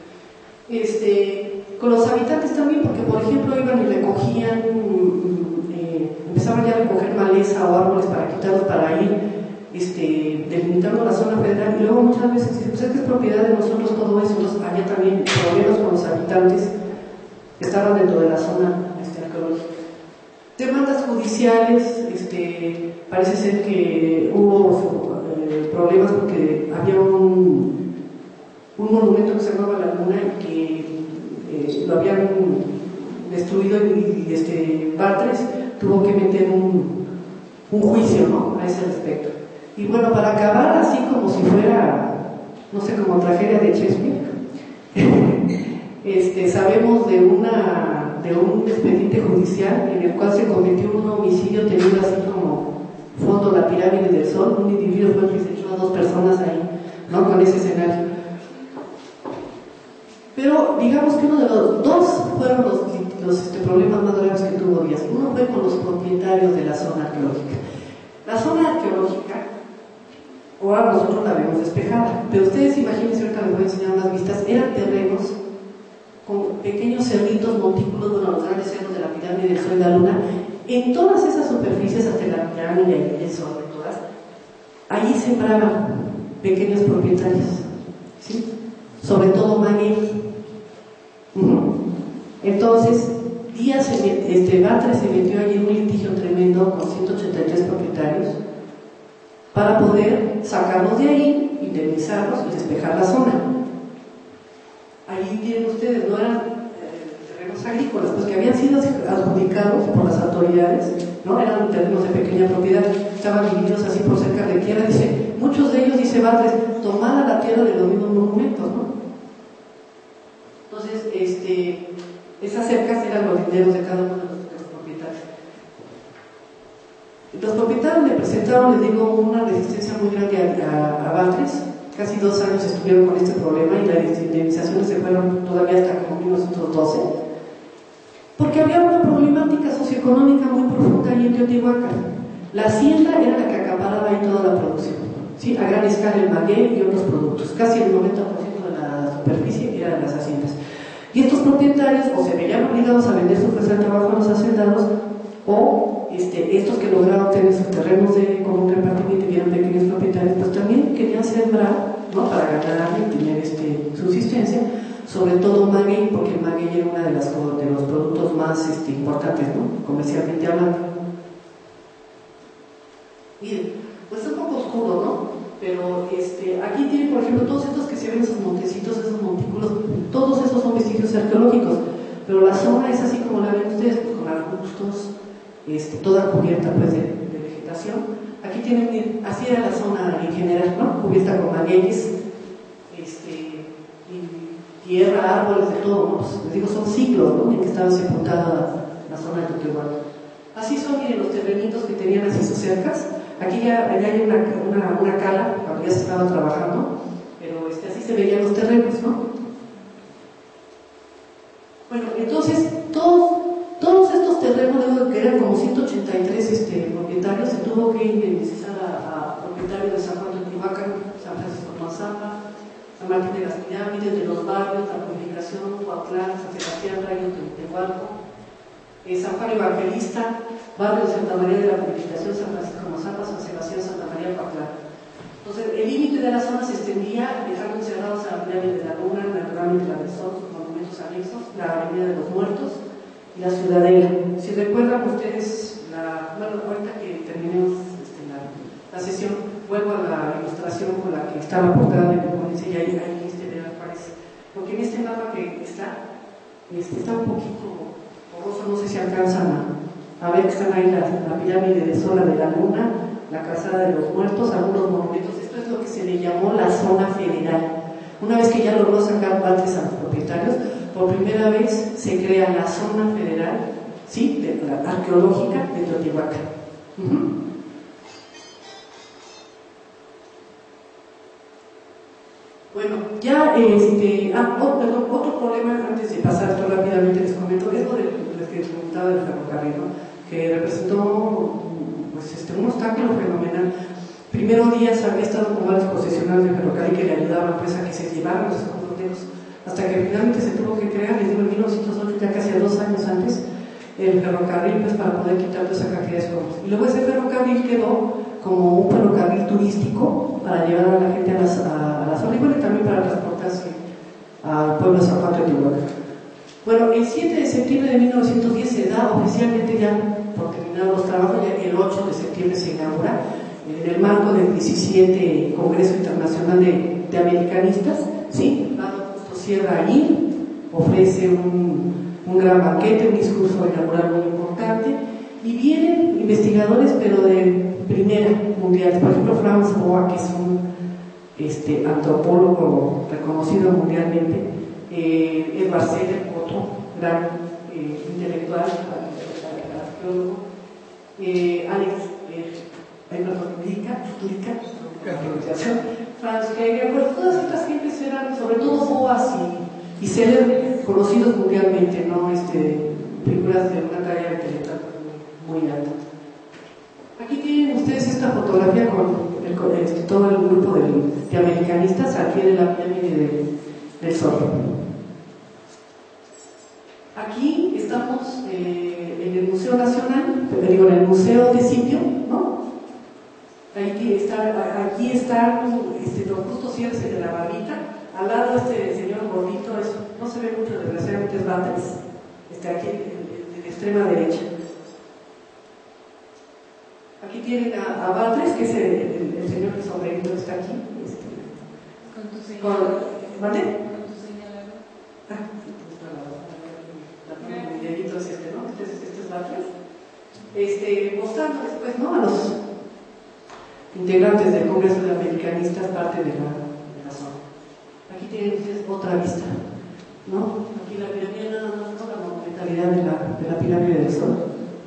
Speaker 2: Con los habitantes también, porque por ejemplo iban y recogían, empezaban ya a recoger maleza o árboles para quitarlos para ir delimitando la zona federal, y luego muchas veces dicen, pues es que es propiedad de nosotros todo eso. Entonces había también problemas con los habitantes que estaban dentro de la zona arqueológica. Demandas judiciales, parece ser que hubo problemas porque había un monumento que se llamaba La Luna y que lo habían destruido y Batres tuvo que meter un juicio, ¿no?, a ese respecto. Y bueno, para acabar así como si fuera, no sé, como tragedia de Shakespeare, sabemos de un expediente judicial en el cual se cometió un homicidio teniendo así como fondo la pirámide del Sol. Un individuo fue el que se echó a 2 personas ahí, ¿no?, con ese escenario. Pero digamos que uno de los dos fueron los problemas más graves que tuvo Díaz. Uno fue con los propietarios de la zona arqueológica. La zona arqueológica, ahora nosotros la vemos despejada, pero ustedes imagínense, ahorita les voy a enseñar unas vistas, eran terrenos con pequeños cerritos, montículos, bueno, los grandes cerros de la pirámide del Sol y la Luna. En todas esas superficies, hasta la pirámide y el Sol, de todas, allí sembraban pequeños propietarios, ¿sí?, sobre todo maguey. Entonces Batres se metió allí en un litigio tremendo con 183 propietarios para poder sacarlos de ahí, indemnizarlos y despejar la zona. Allí tienen ustedes, no eran terrenos agrícolas, pues que habían sido adjudicados por las autoridades, ¿no? Eran terrenos de pequeña propiedad, estaban divididos así por cerca de tierra. Dice, muchos de ellos, dice Batres, tomada la tierra de los mismos monumentos, ¿no? Entonces, esas cercas eran los dineros de cada uno de los propietarios. Los propietarios le presentaron, les digo, una resistencia muy grande a Batres. Casi 2 años estuvieron con este problema y las indemnizaciones se fueron todavía hasta como 1912, porque había una problemática socioeconómica muy profunda ahí en Teotihuacán. La hacienda era la que acaparaba ahí toda la producción, ¿sí? A gran escala el maguey y otros productos. Casi el 90% de la superficie era de las haciendas. Y estos propietarios o se veían obligados a vender su fuerza de trabajo a los hacendados, o estos que lograron tener sus terrenos de común repartimiento y eran pequeños propietarios, pues también querían sembrar, ¿no? Para ganar y tener subsistencia, sobre todo maguey, porque el maguey era uno de los productos más importantes, ¿no? Comercialmente hablando. Miren, pues es un poco oscuro, ¿no? Pero aquí tienen, por ejemplo, todos estos que se ven, esos montecitos, esos montículos, todos esos son vestigios arqueológicos, pero la zona es así como la ven ustedes, pues, con arbustos, toda cubierta pues de vegetación. Aquí tienen, miren, así era la zona en general, ¿no? Cubierta con magueyes, y tierra, árboles, de todo, ¿no? Pues, les digo, son siglos, ¿no? En que estaba sepultada la zona de Teotihuacán. Así son, miren, los terrenitos que tenían así sus cercas. Aquí ya hay una cala, cuando ya se estaba trabajando, pero así se veían los terrenos, ¿no? Bueno, entonces, todos estos terrenos, que eran como 183 propietarios, se tuvo que indemnizar a propietarios de San Juan de Teotihuacán, San Francisco de Mazapa, San Martín de las Pirámides, de los barrios, la Purificación, Cuautlán, San Sebastián, Rayo de Tehualco, San Juan Evangelista, barrio de Santa María de la Purificación, San Francisco de Mazapa, San Sebastián, Santa María, Cuautlán. Entonces, el límite de la zona se extendía, dejando encerrados a la pirámide de la Luna, naturalmente la del Sol, sus monumentos anexos, la Avenida de los Muertos y la Ciudadela. Si recuerdan ustedes, ahorita que terminemos la sesión, vuelvo a la ilustración con la que estaba aportada en la ponencia y ahí me aparece. Porque en este mapa que está un poquito borroso, no sé si alcanzan a ver que están ahí la pirámide de Sola de la Luna, la Calzada de los Muertos, algunos monumentos. Esto es lo que se le llamó la zona federal. Una vez que ya logró sacar Batres a los propietarios, por primera vez se crea la zona federal, ¿sí? La arqueológica de Teotihuacán. Bueno, ya otro problema, antes de pasar esto rápidamente les comento, es lo que les comentaba del ferrocarril, ¿no? Que representó pues, un obstáculo fenomenal. Primero Díaz había estado con varios concesionarios de ferrocarril que le ayudaban pues, a que se llevaran los fronteros, hasta que finalmente se tuvo que crear, les digo, en 1908, ya casi 2 años antes, el ferrocarril pues, para poder quitar toda esa cantidad de escombros. Y luego ese ferrocarril quedó como un ferrocarril turístico para llevar a la gente a la zona y también para transportarse al pueblo de San Juan de Teotihuacán. Bueno, el 7 de septiembre de 1910 se da oficialmente ya por terminados los trabajos, ya el 8 de septiembre se inaugura en el marco del 17 Congreso Internacional de Americanistas, ¿sí? Lado Justo Sierra allí, ofrece un gran banquete, un discurso inaugural muy importante, y vienen investigadores, pero de primera mundial. Por ejemplo, Franz Boas, que es un antropólogo reconocido mundialmente, Edward Seller, otro gran intelectual, arqueólogo, Alex Franz Heger, pues todas estas gentes eran, sobre todo Boas y Seller, conocidos mundialmente, ¿no? Figuras de una talla intelectual muy alta. Aquí tienen ustedes esta fotografía con todo el grupo de americanistas aquí en la pirámide del Sol. Aquí estamos en el Museo Nacional, en el Museo de Sitio, ¿no? Aquí está don Justo Sierra de la Barbita, al lado este señor gordito, no se ve mucho, desgraciadamente es Batres, aquí en la extrema derecha. Aquí tienen a Batres, que es el señor que sombrerito está aquí.
Speaker 4: Con tu señal.
Speaker 2: ¿Mande?
Speaker 4: Con tu señal.
Speaker 2: Mi dedito es ¿no? Este es Batres. Mostrándoles, pues, ¿no? A los integrantes del Congreso de Americanistas, parte de la zona. Aquí tienen ustedes otra vista. ¿no? Aquí la pirámide nada más, ¿no? La monumentalidad de la pirámide del Sol.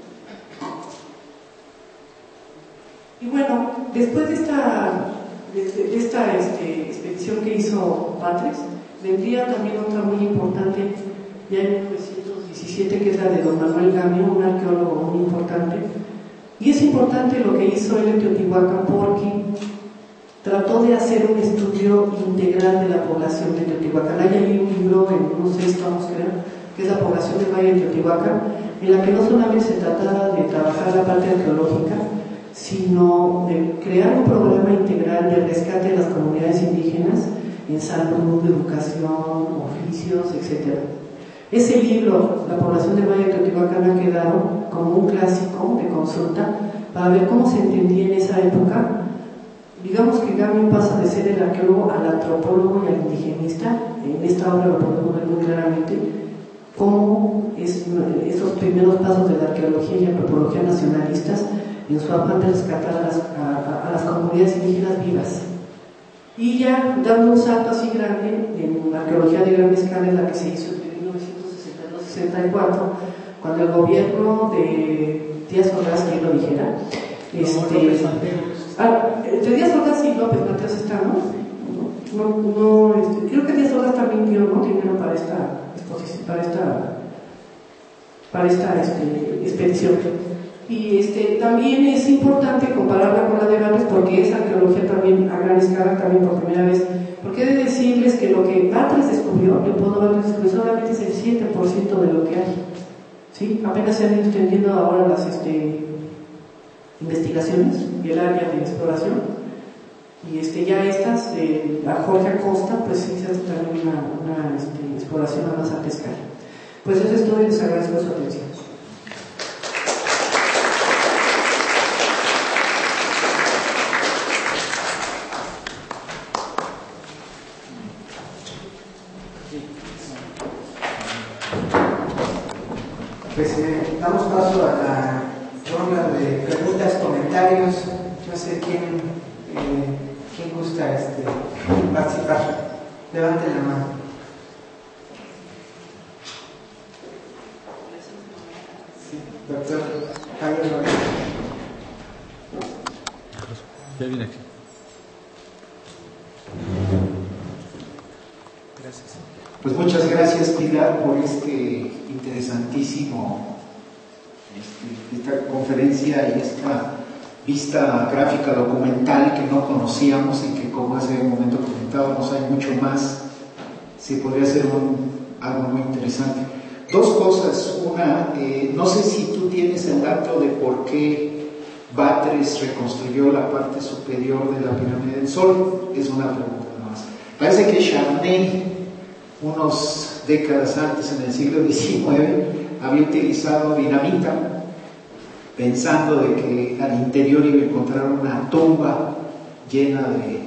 Speaker 2: Y bueno, después de esta expedición que hizo Batres, vendría también otra muy importante, ya en 1917, que es la de don Manuel Gamio, un arqueólogo muy importante. Y es importante lo que hizo él en Teotihuacán porque trató de hacer un estudio integral de la población de Teotihuacán. Hay ahí un libro en unos 6 tomos, creo, que es La población de Maya de Teotihuacán, en la que no solamente se trataba de trabajar la parte arqueológica, sino de crear un programa integral de rescate de las comunidades indígenas en salud, educación, oficios, etc. Ese libro, La población de Maya de Teotihuacán, ha quedado como un clásico de consulta para ver cómo se entendía en esa época. Digamos que Gamio pasa de ser el arqueólogo al antropólogo y al indigenista. En esta obra lo podemos ver muy claramente cómo esos primeros pasos de la arqueología y antropología nacionalistas en su afán de rescatar a las comunidades indígenas vivas. Y ya dando un salto así grande en la arqueología de gran escala, es la que se hizo entre 1962 y 64, cuando el gobierno de Díaz Ordaz, quien lo dijera, entre Díaz Ordaz y López Mateos está, ¿no? Creo que Díaz Ordaz también dio dinero para esta exposición, para esta expedición. Y también es importante compararla con la de Batres porque es arqueología también a gran escala, también por primera vez. Porque he de decirles que lo que Batres descubrió, Leopoldo Batres descubrió, solamente es el 7% de lo que hay. ¿Sí? Apenas se han ido extendiendo ahora las investigaciones y el área de exploración. Y ya estas, a Jorge Acosta, pues sí se hace también una exploración a más alta escala. Pues eso es todo y les agradezco su atención.
Speaker 1: Pues damos paso a la ronda de preguntas, comentarios. No sé quién gusta participar. Levanten la mano. Sí, doctor Javier López.
Speaker 5: Ya viene aquí.
Speaker 3: Gracias. Pues muchas gracias, Pilar, por interesantísimo esta conferencia y esta vista gráfica documental que no conocíamos y que, como hace un momento comentábamos, hay mucho más. Se podría hacer algo muy interesante. Dos cosas. Una, no sé si tú tienes el dato de por qué Batres reconstruyó la parte superior de la pirámide del Sol. Es una pregunta nada más. Parece que Charney, unos décadas antes, en el siglo XIX, había utilizado dinamita pensando de que al interior iba a encontrar una tumba llena de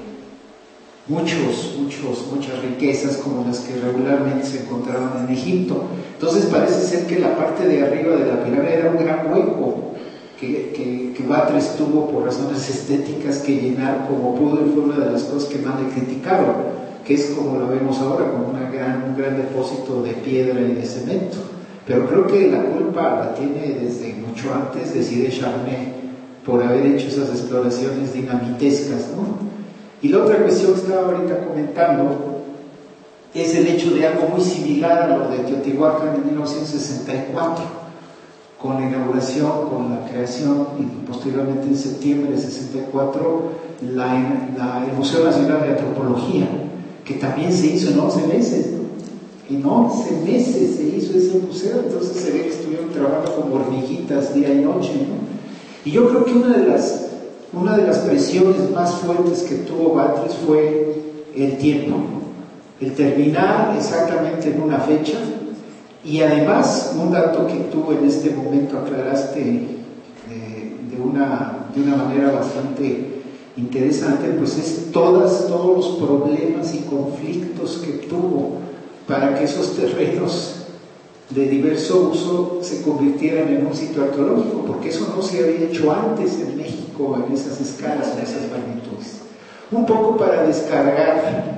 Speaker 3: muchas riquezas como las que regularmente se encontraban en Egipto. Entonces parece ser que la parte de arriba de la pirámide era un gran hueco que Batres tuvo por razones estéticas que llenar como pudo, y fue una de las cosas que más le criticaron, que es como lo vemos ahora, como un gran depósito de piedra y de cemento. Pero creo que la culpa la tiene desde mucho antes, decide Charney, por haber hecho esas exploraciones dinamitescas, ¿no? Y la otra cuestión que estaba ahorita comentando es el hecho de algo muy similar a lo de Teotihuacán en 1964, con la inauguración, con la creación y posteriormente en septiembre de 64 el Museo Nacional de Antropología, que también se hizo en 11 meses, ¿no? En 11 meses se hizo ese museo. Entonces se ve que estuvieron trabajando como hormiguitas día y noche, ¿no? Y yo creo que una de las presiones más fuertes que tuvo Batres fue el tiempo, el terminar exactamente en una fecha. Y además, un dato que tú en este momento aclaraste de una manera bastante interesante, pues es todos los problemas y conflictos que tuvo para que esos terrenos de diverso uso se convirtieran en un sitio arqueológico, porque eso no se había hecho antes en México en esas escalas, en esas magnitudes. Un poco para descargar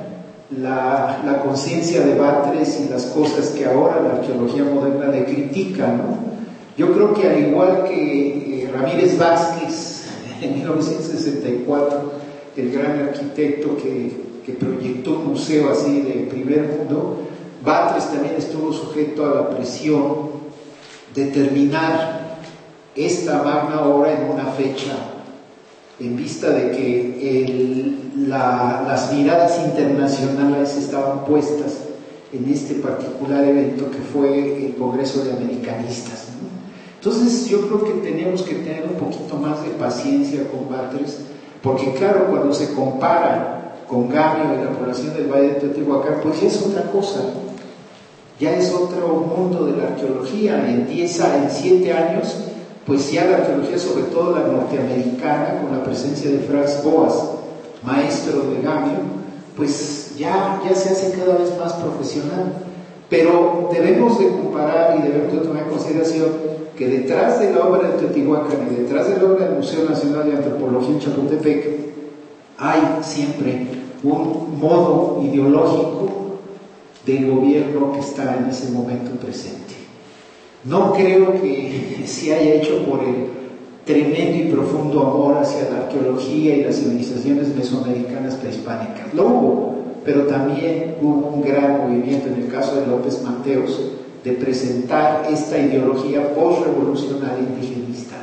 Speaker 3: la conciencia de Batres y las cosas que ahora la arqueología moderna le critica, ¿no? Yo creo que al igual que Ramírez Vázquez en 1964, el gran arquitecto que proyectó un museo así de primer mundo, Batres también estuvo sujeto a la presión de terminar esta magna obra en una fecha, en vista de que las miradas internacionales estaban puestas en este particular evento que fue el Congreso de Americanistas, ¿no? Entonces yo creo que tenemos que tener un poquito más de paciencia con Batres, porque claro, cuando se compara con Gamio y la población del Valle de Teotihuacán, pues ya es otra cosa, ya es otro mundo de la arqueología. En 7 años, pues ya la arqueología, sobre todo la norteamericana, con la presencia de Franz Boas, maestro de Gamio, pues ya se hace cada vez más profesional. Pero debemos de comparar y debemos de tomar en consideración que detrás de la obra de Teotihuacán y detrás de la obra del Museo Nacional de Antropología en Chapultepec hay siempre un modo ideológico del gobierno que está en ese momento presente. No creo que se haya hecho por el tremendo y profundo amor hacia la arqueología y las civilizaciones mesoamericanas prehispánicas. Lo hubo, pero también hubo un gran movimiento, en el caso de López Mateos, de presentar esta ideología post-revolucionaria indigenista.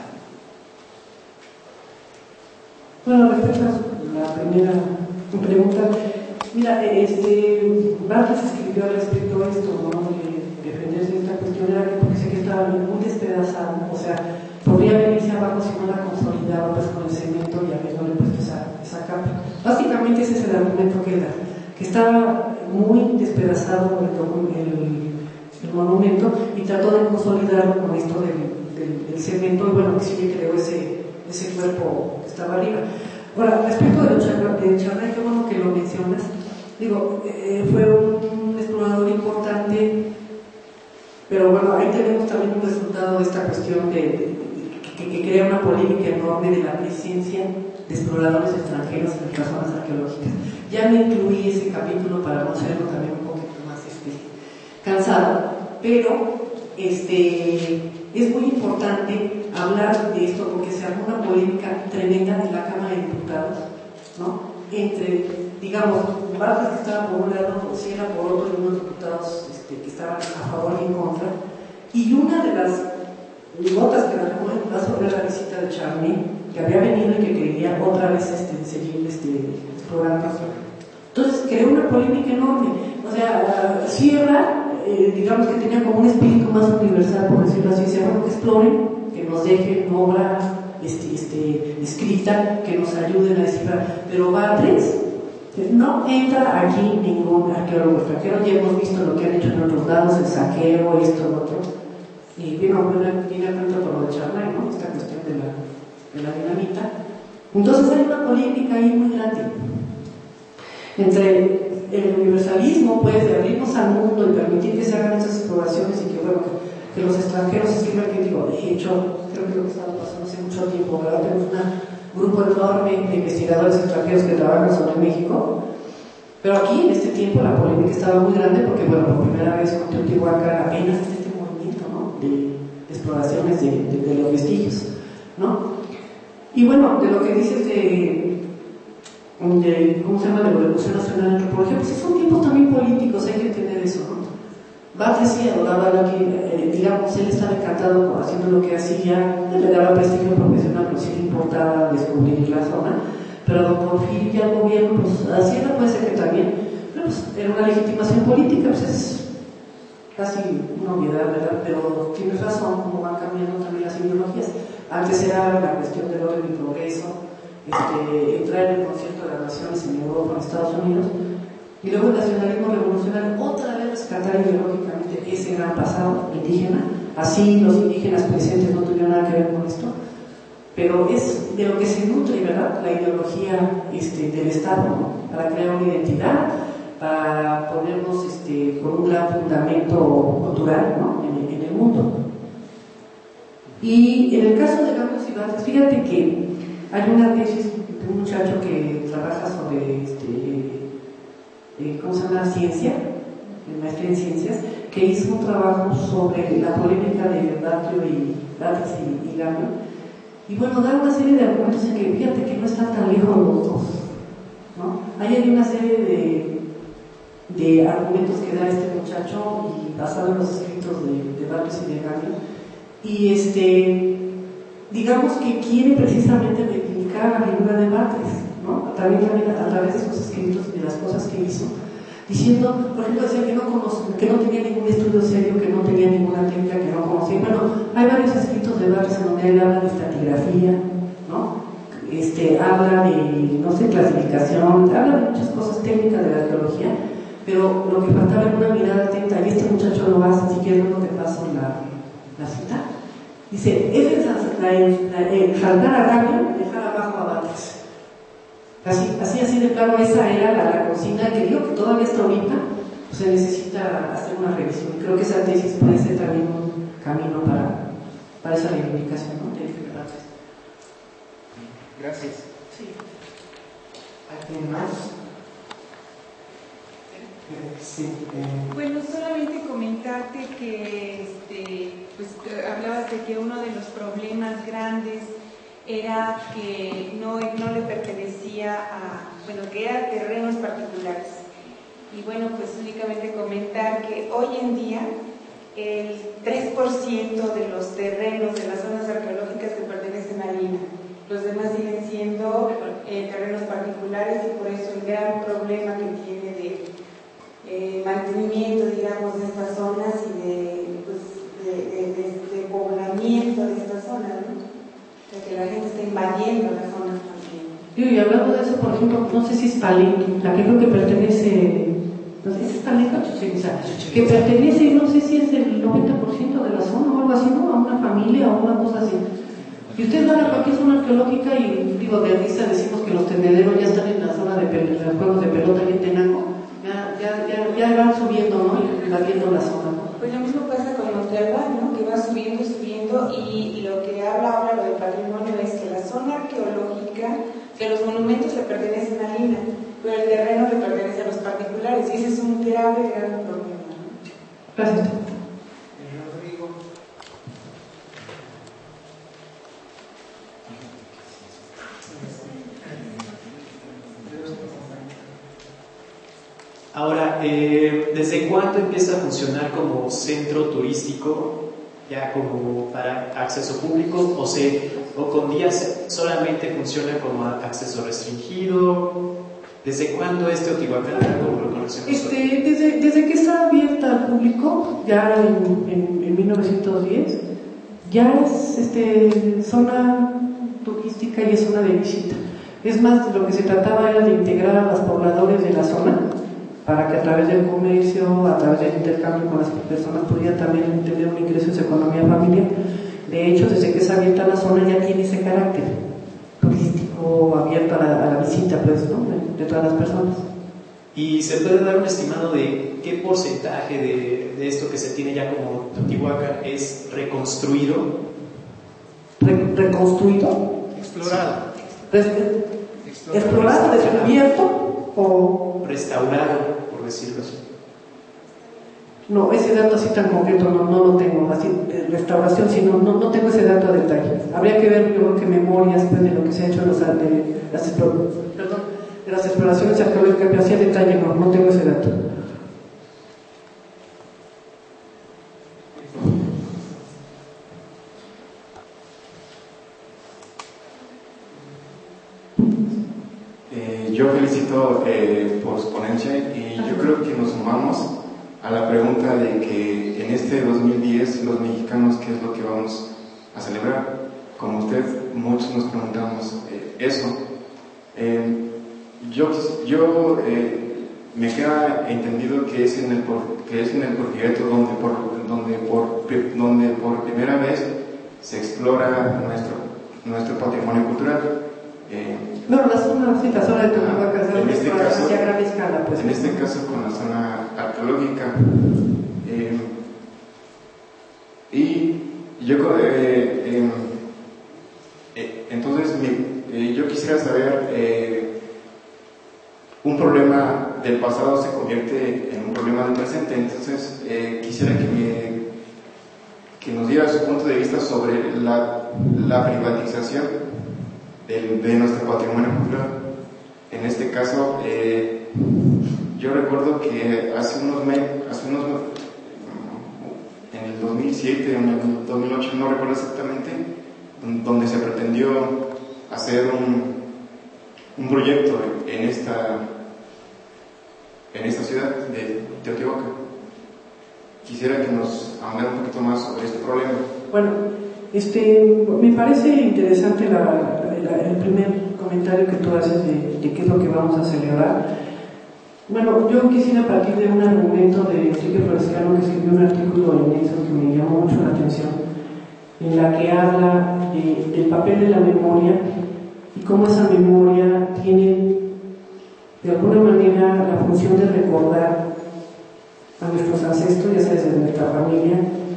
Speaker 2: Bueno, respecto a la primera pregunta, mira, Batres escribió al respecto de esto, ¿no? De defenderse de esta cuestión, era que porque sé que estaba muy despedazado, o sea, podría venirse abajo si no la consolidaba pues con el cemento y habiéndole puesto esa capa. Básicamente ese es el argumento que da, que estaba muy despedazado el monumento y trató de consolidarlo con esto del cemento, y bueno, que sí que creó ese cuerpo que estaba arriba. Ahora, respecto de Charnay, qué bueno que lo mencionas. Digo, fue un explorador importante, pero bueno, ahí tenemos también un resultado de esta cuestión que crea una polémica enorme de la presencia de exploradores extranjeros en las zonas arqueológicas. Ya me incluí ese capítulo para no hacerlo también un poquito más cansado, pero es muy importante hablar de esto porque se armó una polémica tremenda en la Cámara de Diputados, ¿no? Entre, digamos, Batres que estaba por un lado, Sierra por otro, y unos diputados que estaban a favor y en contra. Y una de las notas que la Cámara sobre la visita de Charnay, que había venido y que quería otra vez seguir explorando. Entonces creó una polémica enorme. O sea, Sierra, digamos que tenía como un espíritu más universal, por decirlo así, decía, bueno, que exploren, que nos dejen obra escrita, que nos ayuden a descifrar. Pero Batres, no entra aquí ningún arqueólogo extranjero, ya hemos visto lo que han hecho en otros lados, el saqueo, esto, lo otro. Y viene a cuenta por lo de Charnay, ¿no? Esta cuestión de la dinamita. Entonces hay una polémica ahí muy grande entre el universalismo, pues, de abrirnos al mundo y permitir que se hagan esas exploraciones y que, bueno, que los extranjeros escriban, que digo, de hecho, creo que lo que estaba pasando hace mucho tiempo, ¿verdad? Tenemos un grupo enorme de investigadores extranjeros que trabajan sobre México, pero aquí en este tiempo la polémica estaba muy grande porque, bueno, por primera vez con Teotihuacán apenas este movimiento, ¿no? De exploraciones de los vestigios, ¿no? Y bueno, de lo que dices ¿cómo se llama? De la Museo Nacional de Antropología, pues son tiempos también políticos, hay que entender eso, ¿no? Batres sí adoraba digamos, él estaba encantado haciendo lo que hacía, le daba prestigio profesional, pero sí le importaba descubrir la zona, pero don Porfirio y al gobierno, pues Hacienda puede ser que también, pero pues era una legitimación política, pues es casi una obviedad, ¿verdad? Pero tienes razón, como van cambiando también las ideologías. Antes era la cuestión del orden y progreso, entrar en el concierto de las naciones en Europa, en Estados Unidos, y luego el nacionalismo revolucionario, otra vez rescatar ideológicamente ese gran pasado indígena. Así los indígenas presentes no tuvieron nada que ver con esto, pero es de lo que se nutre, ¿verdad? La ideología del Estado, ¿no? Para crear una identidad, para ponernos con un gran fundamento cultural, ¿no? en el mundo. Y en el caso de Gamio y Batres, fíjate que hay una tesis de un muchacho que trabaja sobre ¿cómo se llama? Ciencia, maestría en ciencias, que hizo un trabajo sobre la polémica de Batlló y Gamio. Y bueno, da una serie de argumentos en que fíjate que no están tan lejos los dos, ¿no? Ahí hay una serie de argumentos que da este muchacho y basado en los escritos de Batlló y de Gamio. Y digamos que quiere precisamente reivindicar la figura de Batres, ¿no? También a través de sus escritos y de las cosas que hizo, diciendo, por ejemplo, decía que no tenía ningún estudio serio, que no tenía ninguna técnica, que no conocía. Bueno, hay varios escritos de Batres en donde él habla de estratigrafía, ¿no? Habla de, no sé, clasificación, habla de muchas cosas técnicas de la arqueología, pero lo que faltaba era una mirada atenta, y este muchacho lo hace, si quieres no te paso la cita. Dice, es saltar a Gamio, dejar abajo a Batres. Así de plano, esa era la consigna que digo que todavía hasta ahorita pues, se necesita hacer una revisión. Creo que esa tesis puede ser también un camino para esa reivindicación, ¿no? De Batres.
Speaker 3: Gracias.
Speaker 2: Sí.
Speaker 1: ¿Alguien más? Sí.
Speaker 4: Bueno, solamente comentarte que pues, hablabas de que uno de los problemas grandes era que no le pertenecía que eran terrenos particulares. Y bueno, pues únicamente comentar que hoy en día el 3% de los terrenos de las zonas arqueológicas que pertenecen a Lina. Los demás siguen siendo terrenos particulares, y por eso el gran problema que tiene de mantenimiento, digamos, de estas zonas y de poblamiento de estas zonas, ¿no? O sea, que la gente está invadiendo las zonas también.
Speaker 2: Y hablando de eso, por ejemplo, no sé si es Palenque, la que creo que pertenece, no sé si es Palenque o Chichén Itzá, que pertenece, no sé si es el 90% de la zona o algo así, ¿no? A una familia o una cosa así. Y ustedes van a cualquier zona arqueológica y, digo, de risa decimos que los tendederos ya están en la zona de los juegos de pelota y en Tenango. Ya van subiendo, ¿no? Y invadiendo la zona, ¿no?
Speaker 4: Pues lo mismo pasa con Monte Albán, ¿no? Que va subiendo, y lo que habla ahora lo del patrimonio es que la zona arqueológica, que los monumentos le pertenecen a Lina, pero el terreno le pertenece a los particulares, y ese es un grave problema, ¿no?
Speaker 2: Gracias.
Speaker 1: Rodrigo.
Speaker 6: Ahora, ¿desde cuándo empieza a funcionar como centro turístico, ya como para acceso público, o con días solamente funciona como acceso restringido? ¿Desde cuándo Teotihuacán lo conocemos?
Speaker 2: Desde que está abierta al público, ya en 1910, ya es zona turística y es zona de visita. Es más, lo que se trataba era de integrar a los pobladores de la zona, para que a través del comercio, a través del intercambio con las personas pudieran también tener un ingreso en su economía familiar. De hecho, desde que es abierta la zona ya tiene ese carácter turístico abierto a la visita, pues, ¿no? de todas las personas.
Speaker 6: ¿Y se puede dar un estimado de qué porcentaje de esto que se tiene ya como Teotihuacán es reconstruido?
Speaker 2: ¿Reconstruido?
Speaker 6: Explorado.
Speaker 2: ¿Explorado, descubierto o...?
Speaker 6: Restaurado, por decirlo así.
Speaker 2: No, ese dato así tan concreto no lo tengo, así de restauración, sino no tengo ese dato a detalle. Habría que ver, yo creo que memorias pues, de lo que se ha hecho de las exploraciones arqueológicas, pero así a detalle no tengo ese dato.
Speaker 7: Yo felicito por su ponencia, y yo creo que nos sumamos a la pregunta de que en este 2010 los mexicanos, ¿qué es lo que vamos a celebrar? Como usted, muchos nos preguntamos eso. Yo me queda entendido que es en el Porfiriato donde por primera vez se explora nuestro patrimonio cultural.
Speaker 2: La zona de Teotihuacán,
Speaker 7: en este caso,
Speaker 2: a gran escala, pues.
Speaker 7: En este caso con la zona arqueológica. Y yo entonces yo quisiera saber un problema del pasado se convierte en un problema del presente. Entonces, quisiera que nos diera su punto de vista sobre la privatización de nuestro patrimonio cultural. En este caso, yo recuerdo que en el 2007 o en el 2008, no recuerdo exactamente, donde se pretendió hacer un proyecto en esta ciudad de Teotihuacán. Quisiera que nos ahondara un poquito más sobre este problema.
Speaker 2: Bueno, me parece interesante el primer comentario que tú haces de qué es lo que vamos a celebrar. Bueno, yo quisiera partir de un argumento de Enrique Florescano, que escribió un artículo en eso que me llamó mucho la atención, en la que habla del papel de la memoria y cómo esa memoria tiene de alguna manera la función de recordar a nuestros ancestros, ya sea desde nuestra familia,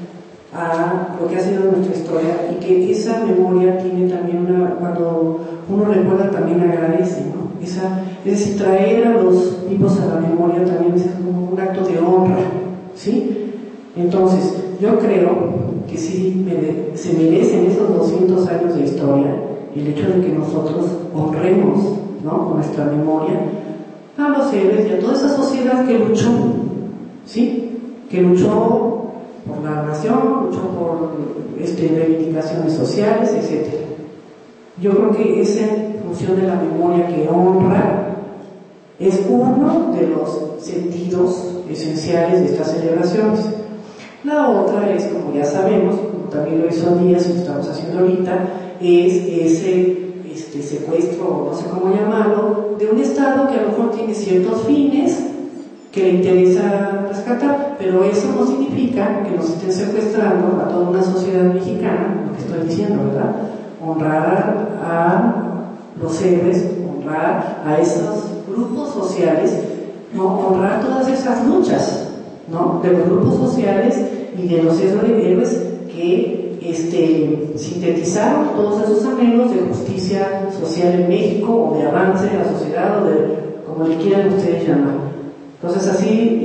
Speaker 2: a lo que ha sido nuestra historia, y que esa memoria tiene también cuando uno recuerda también agradece, ¿no? Es decir, traer a los vivos a la memoria también es como un acto de honra, ¿sí? Entonces, yo creo que sí se merecen esos 200 años de historia el hecho de que nosotros honremos, ¿no?, con nuestra memoria a los héroes y a toda esa sociedad que luchó, ¿sí? Que luchó por la nación, luchó por reivindicaciones sociales, etc. Yo creo que esa función de la memoria que honra es uno de los sentidos esenciales de estas celebraciones. La otra es, como ya sabemos, como también lo hizo Díaz y lo estamos haciendo ahorita, es ese secuestro, no sé cómo llamarlo, de un Estado que a lo mejor tiene ciertos fines que le interesa rescatar, pero eso no significa que nos estén secuestrando a toda una sociedad mexicana, lo que estoy diciendo, ¿verdad? Honrar a los héroes, honrar a esos grupos sociales, ¿no? Honrar todas esas luchas, ¿no?, de los grupos sociales y de los héroes que sintetizaron todos esos anhelos de justicia social en México, o de avance de la sociedad, o de como le quieran ustedes llamar. Entonces, así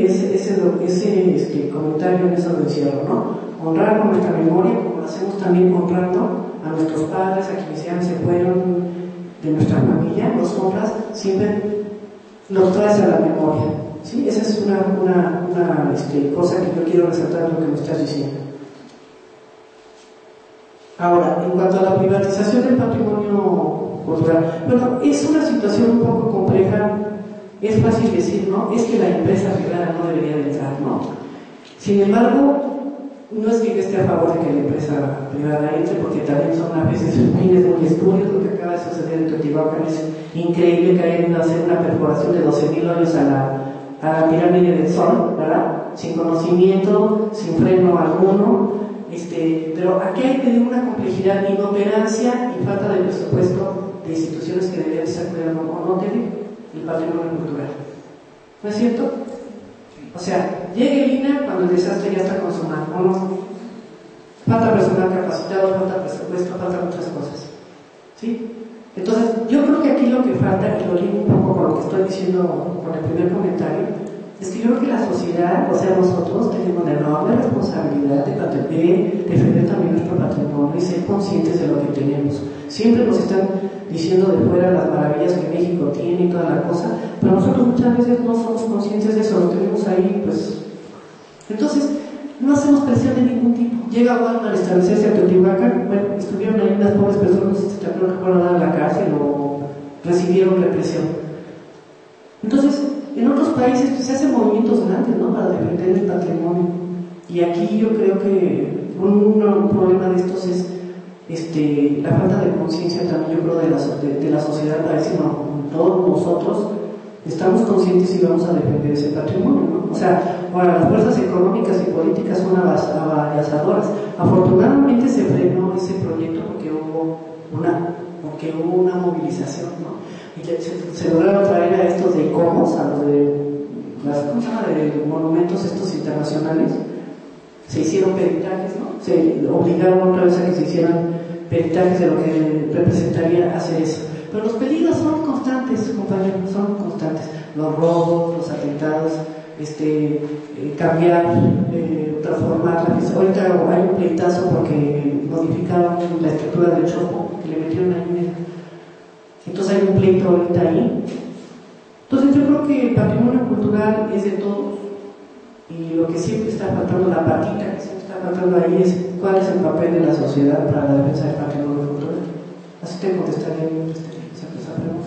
Speaker 2: ese comentario en eso lo encierro, ¿no? Honrar con nuestra memoria, como lo hacemos también honrando a nuestros padres, a quienes ya se fueron de nuestra familia, los honras, siempre los traes a la memoria, ¿sí? Esa es una cosa que yo quiero resaltar lo que me estás diciendo. Ahora, en cuanto a la privatización del patrimonio cultural, bueno, es una situación un poco compleja. Es fácil decir, ¿no?, es que la empresa privada no debería de entrar, ¿no? Sin embargo, no es que yo esté a favor de que la empresa privada entre, porque también son a veces fines muy espurios. Lo que acaba de suceder en Teotihuacán es increíble, que hayan hacer una perforación de 12.000 hoyos a la pirámide del Sol, ¿verdad? Sin conocimiento, sin freno alguno. Pero aquí hay que una complejidad, inoperancia y falta de presupuesto de instituciones que deberían estar cuidando, o no tener el patrimonio cultural. ¿No es cierto? O sea, llega el INAH cuando el desastre ya está consumado, ¿o no? Falta personal capacitado, falta presupuesto, faltan muchas cosas, ¿sí? Entonces, yo creo que aquí lo que falta, y lo ligo un poco con lo que estoy diciendo con el primer comentario, es que yo creo que la sociedad, o sea, nosotros tenemos la enorme responsabilidad de defender también nuestro patrimonio y ser conscientes de lo que tenemos. Siempre nos están diciendo de fuera las maravillas que México tiene y toda la cosa, pero nosotros muchas veces no somos conscientes de eso, lo tenemos ahí, pues. Entonces, no hacemos presión de ningún tipo. Llega Walmart a establecerse a Teotihuacán, bueno, estuvieron ahí unas pobres personas, creo que fueron a dar a la cárcel o recibieron represión. Entonces, en otros países pues, se hacen movimientos grandes, ¿no?, para defender el patrimonio. Y aquí yo creo que un problema de estos es la falta de conciencia también, yo creo, de la sociedad, para decir, no, todos nosotros estamos conscientes y vamos a defender ese patrimonio, ¿no? O sea, ahora las fuerzas económicas y políticas son avasalladoras. Afortunadamente se frenó ese proyecto porque hubo una movilización, ¿no? Y se lograron traer a estos de ICOMOS, a los de de monumentos estos internacionales. Se hicieron peritajes, ¿no? Se obligaron otra vez a que se hicieran peritajes de lo que representaría hacer eso. Pero los peligros son constantes, compañeros, son constantes. los robos, los atentados, cambiar, transformar la mesa. Ahorita hay un pleitazo porque modificaron la estructura del Chopo, que le metieron ahí. Entonces hay un pleito ahorita ahí. Entonces yo creo que el patrimonio cultural es de todos, y lo que siempre está faltando, la patita que siempre está faltando ahí, es cuál es el papel de la sociedad para la defensa del patrimonio cultural. Así te contestaría yo esa pregunta.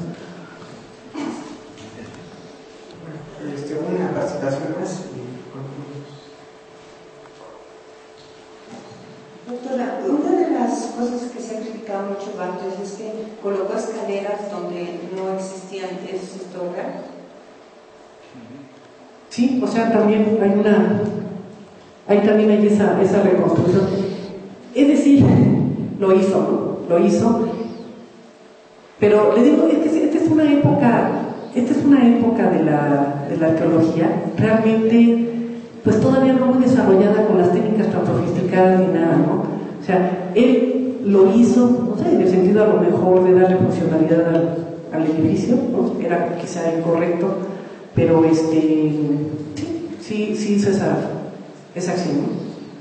Speaker 1: Una participación más y concluimos.
Speaker 8: Doctora, una de las cosas que se ha criticado mucho Barthes es que colocó escaleras donde no existían esos lugares.
Speaker 2: Sí, o sea, también hay esa reconstrucción. Es decir, lo hizo, pero le digo, esta es una época de la arqueología realmente, pues todavía no muy desarrollada con las técnicas tan sofisticadas ni nada, ¿no? O sea, él lo hizo, no sé, en el sentido a lo mejor de darle funcionalidad al edificio, ¿no? Era quizá incorrecto, pero sí hizo esa acción, ¿no?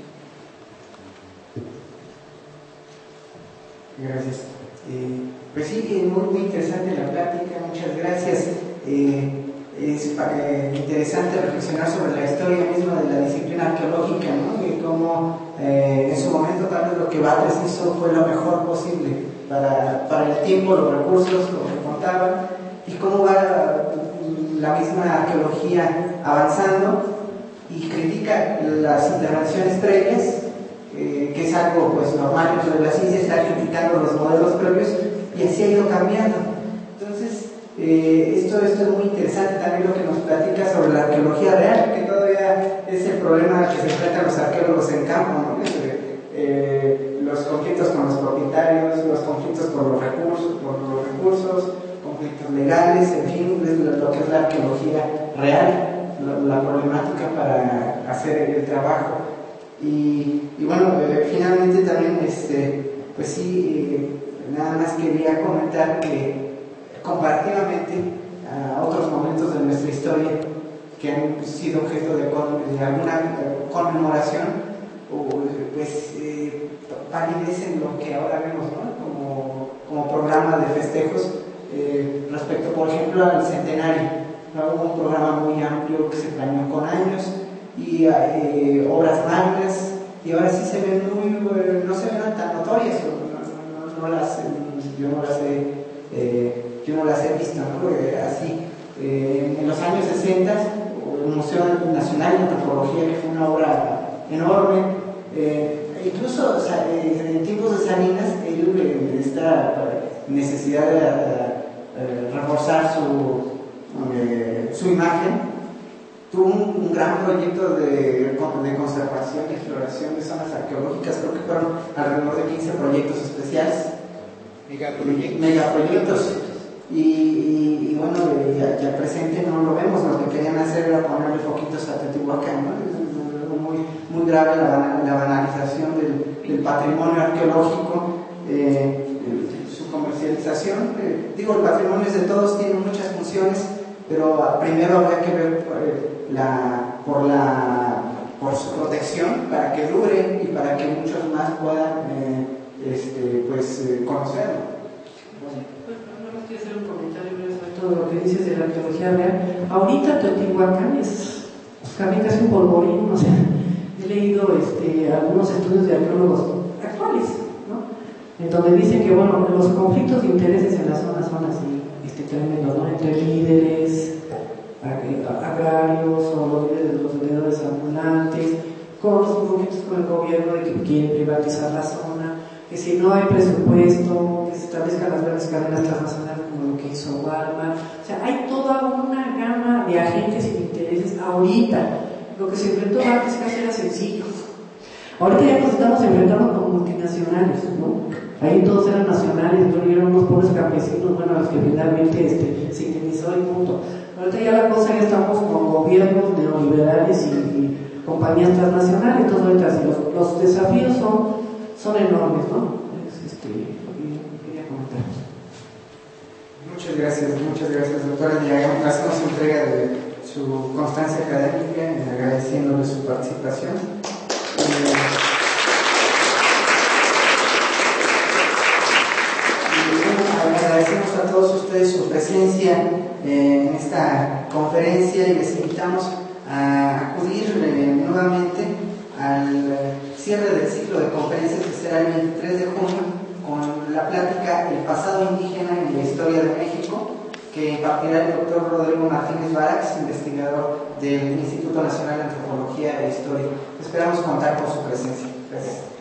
Speaker 1: Gracias. Pues sí, muy interesante la plática, muchas gracias. Es interesante reflexionar sobre la historia misma de la disciplina arqueológica, ¿no? Y cómo en su momento tal vez lo que Barthes hizo fue lo mejor posible para el tiempo, los recursos, lo que contaba, y cómo va la misma arqueología avanzando y critica las intervenciones previas, que es algo pues normal dentro de la ciencia, estar criticando los modelos previos, y así ha ido cambiando. Entonces, esto es muy interesante también lo que nos platica sobre la arqueología real, que todavía es el problema que se enfrentan los arqueólogos en campo, ¿no? Los conflictos con los propietarios, los conflictos por los recursos, conflictos legales, en fin, es lo que es la arqueología real, la problemática para hacer el trabajo. Y bueno, finalmente también, pues sí, nada más quería comentar que comparativamente a otros momentos de nuestra historia que han sido objeto de alguna conmemoración, pues palidecen lo que ahora vemos, ¿no? como programa de festejos respecto, por ejemplo, al centenario. Hubo un programa muy amplio que se planeó con años y obras magnas, y ahora sí se ven no se ven tan notorias, yo no las he visto, ¿no? Así, en los años 60, el Museo Nacional de Antropología, que fue una obra enorme, incluso en tiempos de Salinas, esta necesidad de reforzar su imagen, tuvo un gran proyecto de conservación y exploración de zonas arqueológicas. Creo que fueron alrededor de 15 proyectos especiales, megaproyectos, y bueno, ya presente no lo vemos. Lo que querían hacer era ponerle foquitos a Teotihuacán, ¿no? Muy grave la banalización del patrimonio arqueológico, su comercialización. El patrimonio es de todos, tiene muchas funciones, pero primero habrá que ver por su protección, para que dure y para que muchos más puedan conocerlo.
Speaker 2: Bueno, quiero hacer un comentario sobre todo lo que dices de la arqueología real. Ahorita Teotihuacán es casi un polvorín, o sea, he leído algunos estudios de arqueólogos actuales, ¿no? En donde dicen que bueno, los conflictos de intereses en la zona son así, tremendos, ¿no? Entre líderes agrarios o los líderes de los vendedores ambulantes, con los conflictos con el gobierno de que quieren privatizar la zona, que si no hay presupuesto, que se establezcan las grandes cadenas transnacionales como lo que hizo Walmart. O sea, hay toda una gama de agentes y de intereses ahorita. Lo que se enfrentó antes casi era sencillo. Ahorita ya nos estamos enfrentando con multinacionales, ¿no? Ahí todos eran nacionales, entonces eran unos pobres campesinos, bueno, a los que finalmente se indemnizó el punto. Ahorita ya la cosa, ya estamos con gobiernos neoliberales y compañías transnacionales, entonces ahorita sí, los desafíos son enormes, ¿no? Quería comentar.
Speaker 1: Muchas muchas gracias, doctora. Le hacemos entrega de su constancia académica, agradeciéndole su participación. Agradecemos a todos ustedes su presencia en esta conferencia y les invitamos a acudir nuevamente al cierre del ciclo de conferencias que será el 23 de junio con la plática El pasado indígena en la historia de México, que impartirá el doctor Rodrigo Martínez Barax, investigador del Instituto Nacional de Antropología e Historia. Esperamos contar con su presencia. Gracias.